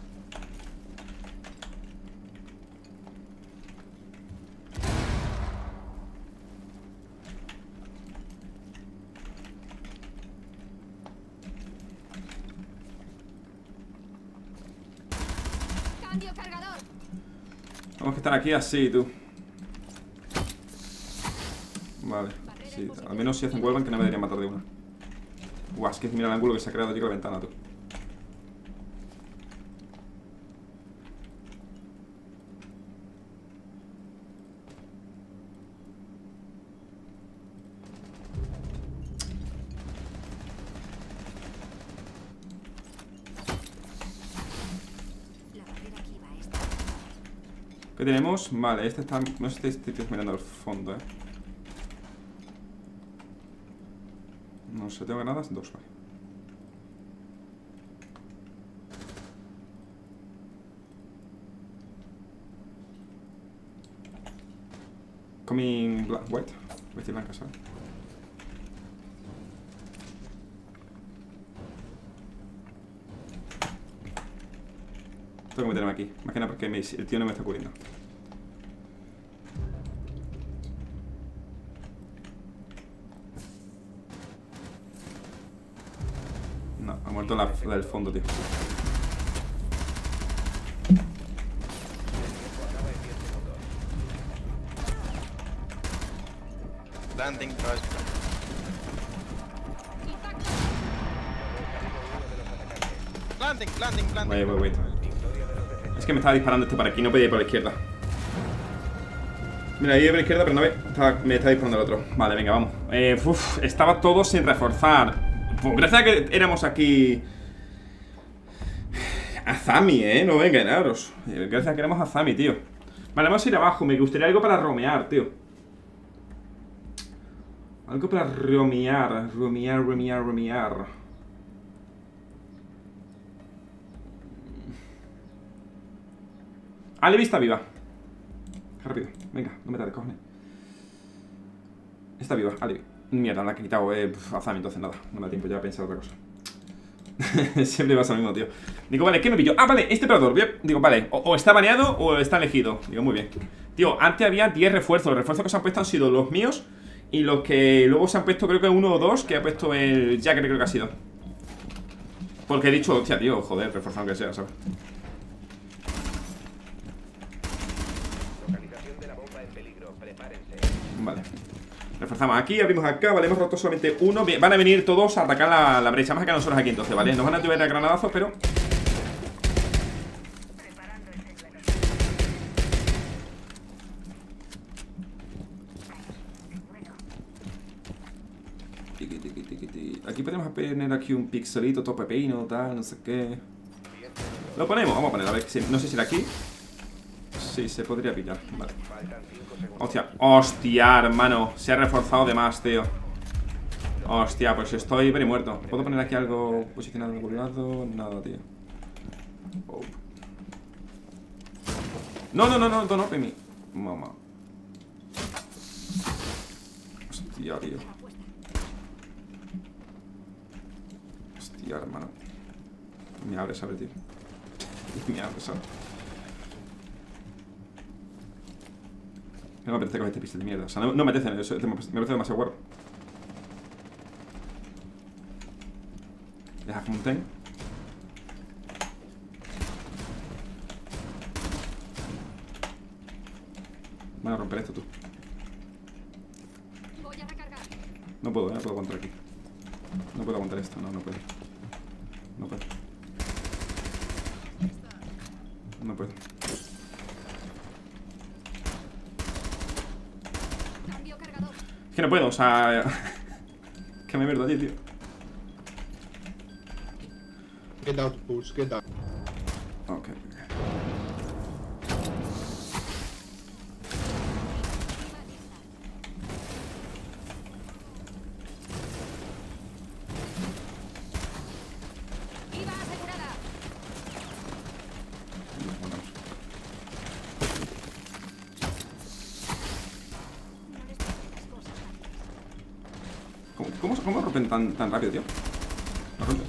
Vamos que estar aquí así, tú. Vale, sí, al menos si hacen Wellman que no me deberían matar de una. Guau, es que mira el ángulo que se ha creado aquí con la ventana, tú. ¿Qué tenemos? Vale, este está... No sé si este tío mirando al fondo, No sé, tengo granadas, 2, vale. Coming white. Bestia blanca, ¿sabes? Tengo que meterme aquí. Más que nada porque el tío no me está cubriendo. No, ha muerto la del fondo, tío. Landing, trust. Landing. Wait. Es que me estaba disparando este para aquí, no podía ir por la izquierda. Mira, ahí por la izquierda, pero no me está disparando el otro. Vale, venga, vamos. Estaba todo sin reforzar. Gracias a que éramos aquí Azami, no venga, enaros. Gracias a que éramos Azami, tío. Vale, vamos a ir abajo. Me gustaría algo para romear, tío. Algo para romear. Romear. Alibi está viva. Rápido, venga, no me tardes, cojones. Está viva, Alibi. Mierda, la que he quitado Azami, entonces nada. No me da tiempo ya a pensar otra cosa. Siempre pasa lo mismo, tío. Digo, vale, ¿qué me pillo? Ah, vale, este operador. Digo, vale, o está baneado o está elegido. Digo, muy bien. Tío, antes había 10 refuerzos. Los refuerzos que se han puesto han sido los míos. Y los que luego se han puesto, creo que 1 o 2, que ha puesto el Jack, creo que ha sido. Porque he dicho, hostia, tío, joder, reforzado aunque sea, ¿sabes? Localización de la bomba en peligro. Prepárense. Vale. Reforzamos aquí, abrimos acá, vale, hemos roto solamente uno. Bien, van a venir todos a atacar la brecha. Más que nosotros aquí entonces, ¿vale? Nos van a llover a granadazos, pero... Aquí podemos poner aquí un pixelito, todo pepino, tal, no sé qué. Lo ponemos, vamos a poner, a ver, no sé si era aquí. Sí, se podría pillar, vale. Hostia, hermano. Se ha reforzado de más, tío. Hostia, pues estoy very muerto. ¿Puedo poner aquí algo posicionado en algún lado? Nada, tío. Oh. No, Pemi. Mamá. Hostia, tío. Hostia, hermano. Me abre, ¿sabes, tío? Me abre, ¿sabes? No me apetece con este pixel de mierda. O sea, no me apetece, me parece demasiado guarro. Deja Fontaine. Van a romper esto, tú. No puedo aguantar aquí. No puedo aguantar esto, no puedo. No puedo. Es que no puedo, o sea... que me pierdo allí, tío. Get out, push, get out. Ok. ¿Cómo rompen tan rápido, tío? No rompen.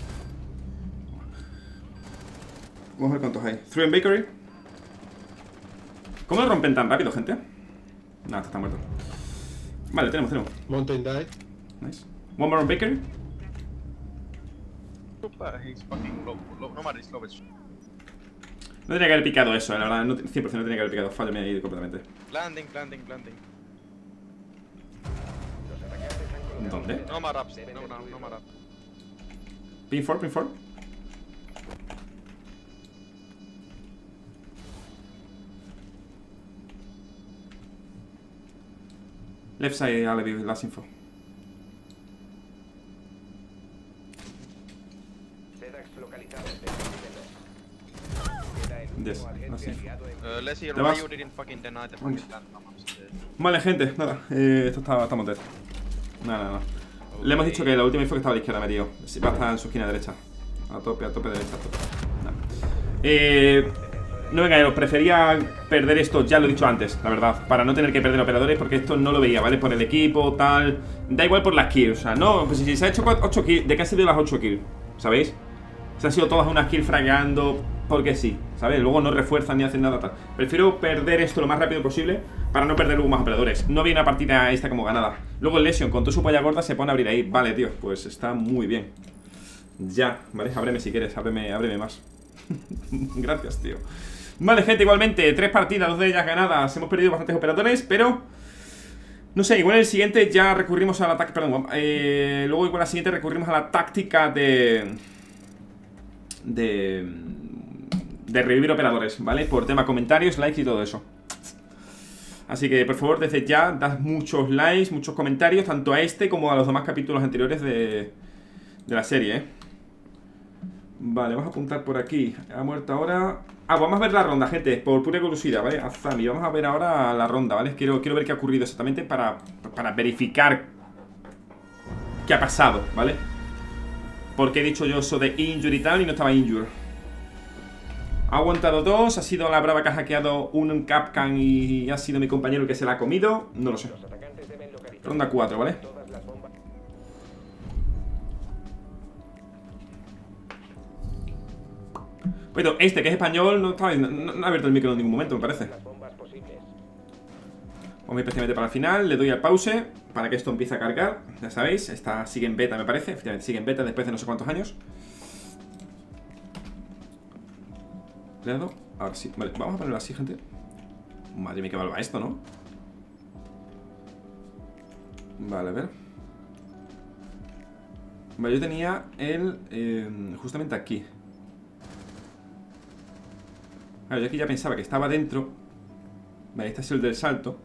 Vamos a ver cuántos hay. Through and Bakery. ¿Cómo lo rompen tan rápido, gente? Nada, está muerto. Vale, tenemos. Mountain died. Nice. One more on Bakery. No tenía que haber picado eso, la verdad. 100% no tenía que haber picado. Fallame ahí completamente. Landing. ¿Dónde? No more ups. No more up. Pin 4. Left side, Alibi, last info. Yes, last info. Let's see, ¿Te vas? you didn't fucking deny the fucking land. Vale, gente, nada, esto está monted. Nada. Le hemos dicho que la última info que estaba a la izquierda, metido. Va a estar en su esquina derecha. A tope derecha, Nada. No, venga, prefería perder esto, ya lo he dicho antes, la verdad. Para no tener que perder operadores, porque esto no lo veía, ¿vale? Por el equipo, tal. Da igual por las kills, o sea, no, pues si se ha hecho 8 kills, ¿de qué han sido las 8 kills? ¿Sabéis? Se han sido todas unas kills fragueando porque sí, ¿sabes? Luego no refuerzan ni hacen nada tal. Prefiero perder esto lo más rápido posible para no perder luego más operadores. No viene una partida esta como ganada. Luego el Lesion con toda su polla gorda se pone a abrir ahí. Vale, tío, pues está muy bien. Ya, ¿vale? Ábreme si quieres, ábreme más. Gracias, tío. Vale, gente, igualmente 3 partidas, 2 de ellas ganadas. Hemos perdido bastantes operadores, pero... no sé, igual en el siguiente ya recurrimos a la táctica. Perdón, luego igual en la siguiente recurrimos a la táctica de revivir operadores, ¿vale? Por tema comentarios, likes y todo eso. Así que por favor, desde ya, dad muchos likes, muchos comentarios, tanto a este como a los demás capítulos anteriores de la serie, ¿eh? Vale, vamos a apuntar por aquí. Ha muerto ahora... ah, vamos a ver la ronda, gente, por pura curiosidad, ¿vale? Azami, vamos a ver ahora la ronda, ¿vale? Quiero ver qué ha ocurrido exactamente para verificar qué ha pasado, ¿vale? Porque he dicho yo eso de injury y tal y no estaba injured. Ha aguantado 2, ha sido la brava que ha hackeado un Capcan y ha sido mi compañero el que se la ha comido. No lo sé. Ronda 4, ¿vale? Bueno, este que es español no ha abierto el micro en ningún momento, me parece. Vamos a ir especialmente para el final. Le doy al pause para que esto empiece a cargar. Ya sabéis, sigue en beta, me parece. Efectivamente, sigue en beta después de no sé cuántos años. Cuidado. Ahora sí. Vale, vamos a ponerlo así, gente. Madre mía, qué mal va esto, ¿no? Vale, a ver. Vale, yo tenía el... justamente aquí. Claro, yo aquí ya pensaba que estaba dentro. Vale, este es el del salto.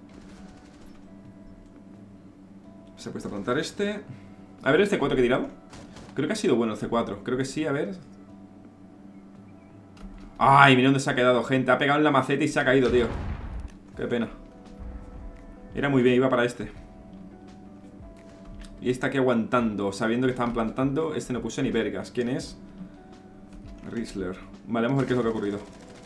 Se ha puesto a plantar este. A ver el C4 que he tirado. Creo que ha sido bueno el C4. Creo que sí, a ver. Ay, mira dónde se ha quedado, gente. Ha pegado en la maceta y se ha caído, tío. Qué pena. Era muy bien, iba para este. Y está aquí aguantando, sabiendo que estaban plantando. Este no puse ni vergas. ¿Quién es? Riesler. Vale, vamos a ver qué es lo que ha ocurrido.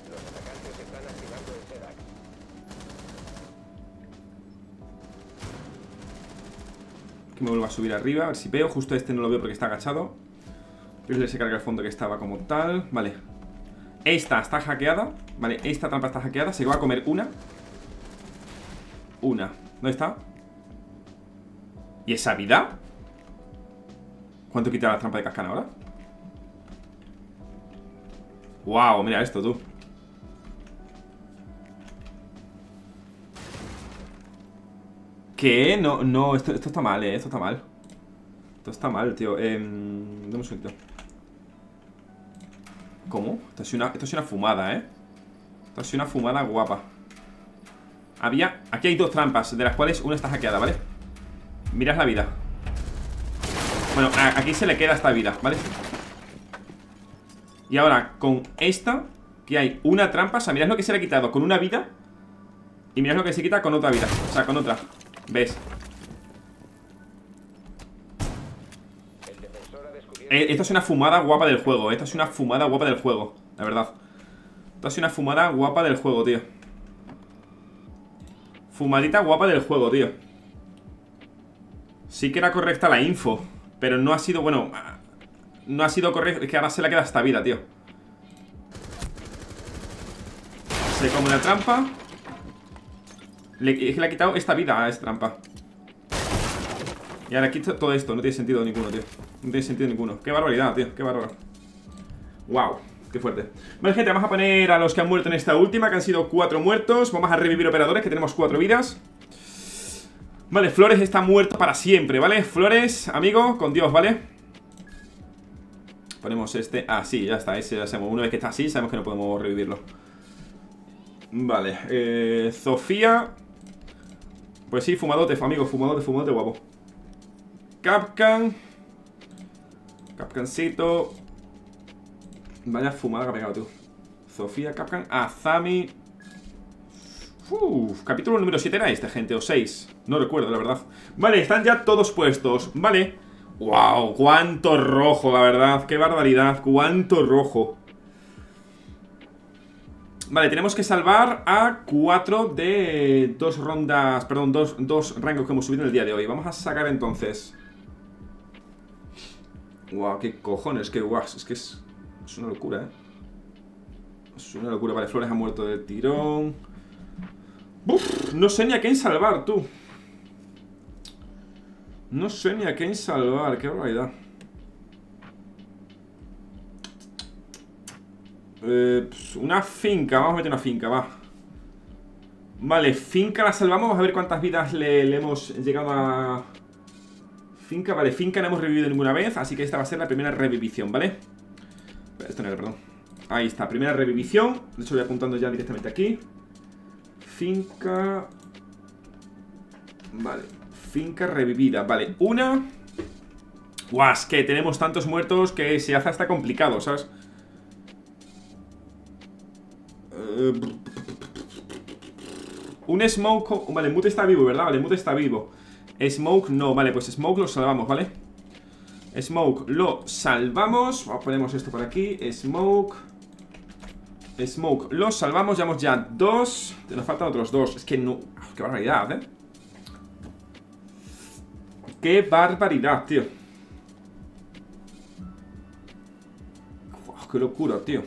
Que me vuelvo a subir arriba, a ver si veo. Justo este no lo veo porque está agachado. Riesler se carga el fondo que estaba como tal. Vale. Esta está hackeada. Vale, esta trampa está hackeada. Se va a comer una. ¿Dónde está? ¿Y esa vida? ¿Cuánto quita la trampa de cascana ahora? Wow, mira esto, tú. ¿Qué? No, esto está mal, esto está mal. Esto está mal, tío. Dame un segundo. ¿Cómo? Esto es una fumada, Esto es una fumada guapa. Aquí hay 2 trampas, de las cuales una está hackeada, ¿vale? Mirad la vida. Bueno, aquí se le queda esta vida, ¿vale? Y ahora, con esta, que hay una trampa. O sea, mirad lo que se le ha quitado con una vida. Y mirad lo que se quita con otra vida. O sea, con otra. ¿Ves? Esto es una fumada guapa del juego. Esto es una fumada guapa del juego, la verdad. Esto es una fumada guapa del juego, tío. Fumadita guapa del juego, tío. Sí que era correcta la info, pero no ha sido, bueno, no ha sido correcto. Es que ahora se le queda esta vida, tío. Se come una trampa. Es que le ha quitado esta vida a esta trampa. Y ahora quito todo esto. No tiene sentido ninguno, tío. No tiene sentido ninguno. Qué barbaridad, tío. Qué bárbaro. Wow, qué fuerte. Vale, gente, vamos a poner a los que han muerto en esta última, que han sido 4 muertos. Vamos a revivir operadores, que tenemos 4 vidas. Vale, Flores está muerto para siempre, ¿vale? Flores, amigo, con Dios, ¿vale? Ponemos este. Ah, sí, ya está, ese ya sabemos. Una vez que está así, sabemos que no podemos revivirlo. Vale, Sofía. Pues sí, fumadote, amigo, fumadote guapo. Capcan. Capcancito. Vaya fumada que ha pegado tú. Sofía, Capcan, Azami. Capítulo número 7 era este, gente, o 6. No recuerdo, la verdad. Vale, están ya todos puestos, vale. Wow, cuánto rojo, la verdad. Qué barbaridad, cuánto rojo. Vale, tenemos que salvar a 4 de 2 rondas. Perdón, 2 rangos que hemos subido en el día de hoy. Vamos a sacar entonces. Wow, qué cojones, qué guau. Es que es una locura, Es una locura. Vale, Flores ha muerto de tirón. Uf, no sé ni a quién salvar, tú. No sé ni a quién salvar. Qué barbaridad. Una finca. Vamos a meter una finca, va. Vale, finca la salvamos. Vamos a ver cuántas vidas le hemos llegado a... Finca, vale, finca no hemos revivido ninguna vez. Así que esta va a ser la primera revivición, ¿vale? Esto no era, perdón. Ahí está, primera revivición. De hecho voy apuntando ya directamente aquí. Finca. Vale, finca revivida. Vale, una. Guau, es que tenemos tantos muertos que se hace hasta complicado, ¿sabes? Un Smoke. Vale, Mute está vivo, ¿verdad? Vale, Mute está vivo. Smoke no, vale, pues Smoke lo salvamos, ¿vale? Smoke lo salvamos. Ponemos esto por aquí. Smoke, lo salvamos. Llevamos ya 2. Nos faltan otros 2. Es que no... Qué barbaridad, Qué barbaridad, tío. Qué locura, tío.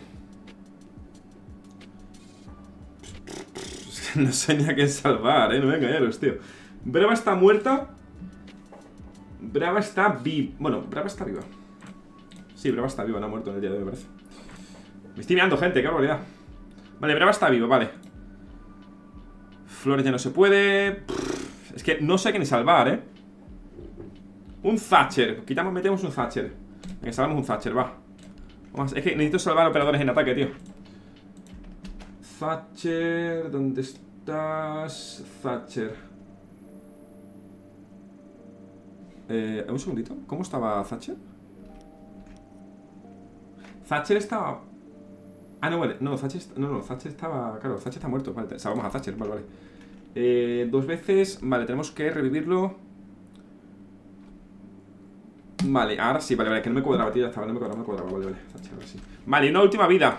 Es que no sé ni a qué salvar, no me engañaros, tío. Brava está muerta. Brava está viva. Bueno, Brava está viva. Sí, Brava está viva, no ha muerto en el día de hoy, me parece. Me estoy mirando, gente, qué barbaridad. Vale, Brava está viva, vale. Flores ya no se puede. Es que no sé a quién salvar, Un Thatcher. Quitamos, metemos un Thatcher. Venga, salvamos un Thatcher, va. Vamos, es que necesito salvar operadores en ataque, tío. Thatcher, ¿dónde estás? Thatcher. Un segundito. ¿Cómo estaba Thatcher? Thatcher estaba... Ah, no, vale. No, Thatcher... No, Thatcher estaba... Claro, Thatcher está muerto. Vale, salvamos a Thatcher. Vale, vale. 2 veces. Vale, tenemos que revivirlo. Vale, ahora sí. Vale, vale. Que no me cuadraba, tío. Ya estaba. No me cuadraba. Vale, vale. Thatcher, ahora sí. Vale, una última vida.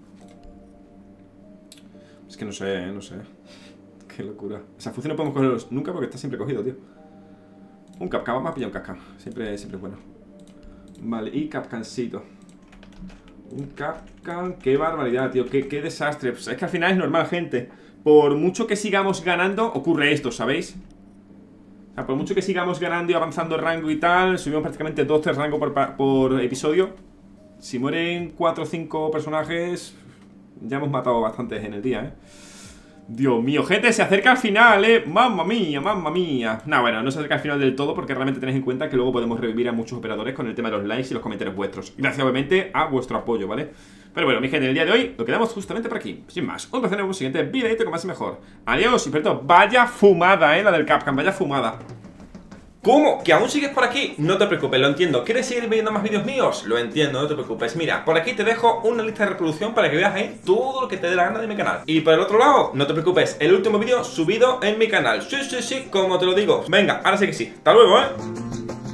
Es que no sé, no sé. Qué locura. Esa función no podemos cogerlos nunca porque está siempre cogido, tío. Un Kapkan, vamos a pillar un Kapkan. Siempre es bueno. Vale, y Kapkancito. Un Kapkan. Qué barbaridad, tío. Qué desastre. Pues es que al final es normal, gente. Por mucho que sigamos ganando, ocurre esto, ¿sabéis? O sea, por mucho que sigamos ganando y avanzando el rango y tal, subimos prácticamente 12 rango por episodio. Si mueren 4 o 5 personajes, ya hemos matado bastantes en el día, Dios mío, gente, se acerca al final, Mamma mía, mamma mía. No, bueno, no se acerca al final del todo porque realmente tenéis en cuenta que luego podemos revivir a muchos operadores con el tema de los likes y los comentarios vuestros. Gracias, obviamente, a vuestro apoyo, ¿vale? Pero bueno, mi gente, en el día de hoy lo quedamos justamente por aquí. Sin más, un placer en un siguiente videito con más y mejor. Adiós, y perdón, vaya fumada, la del Kapkan, vaya fumada. ¿Cómo? ¿Que aún sigues por aquí? No te preocupes, lo entiendo. ¿Quieres seguir viendo más vídeos míos? Lo entiendo, no te preocupes. Mira, por aquí te dejo una lista de reproducción para que veas ahí todo lo que te dé la gana de mi canal. Y por el otro lado, no te preocupes, el último vídeo subido en mi canal. Sí, sí, sí, como te lo digo. Venga, ahora sí que sí. Hasta luego,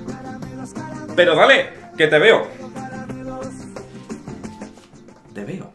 Pero dale, que te veo. Te veo.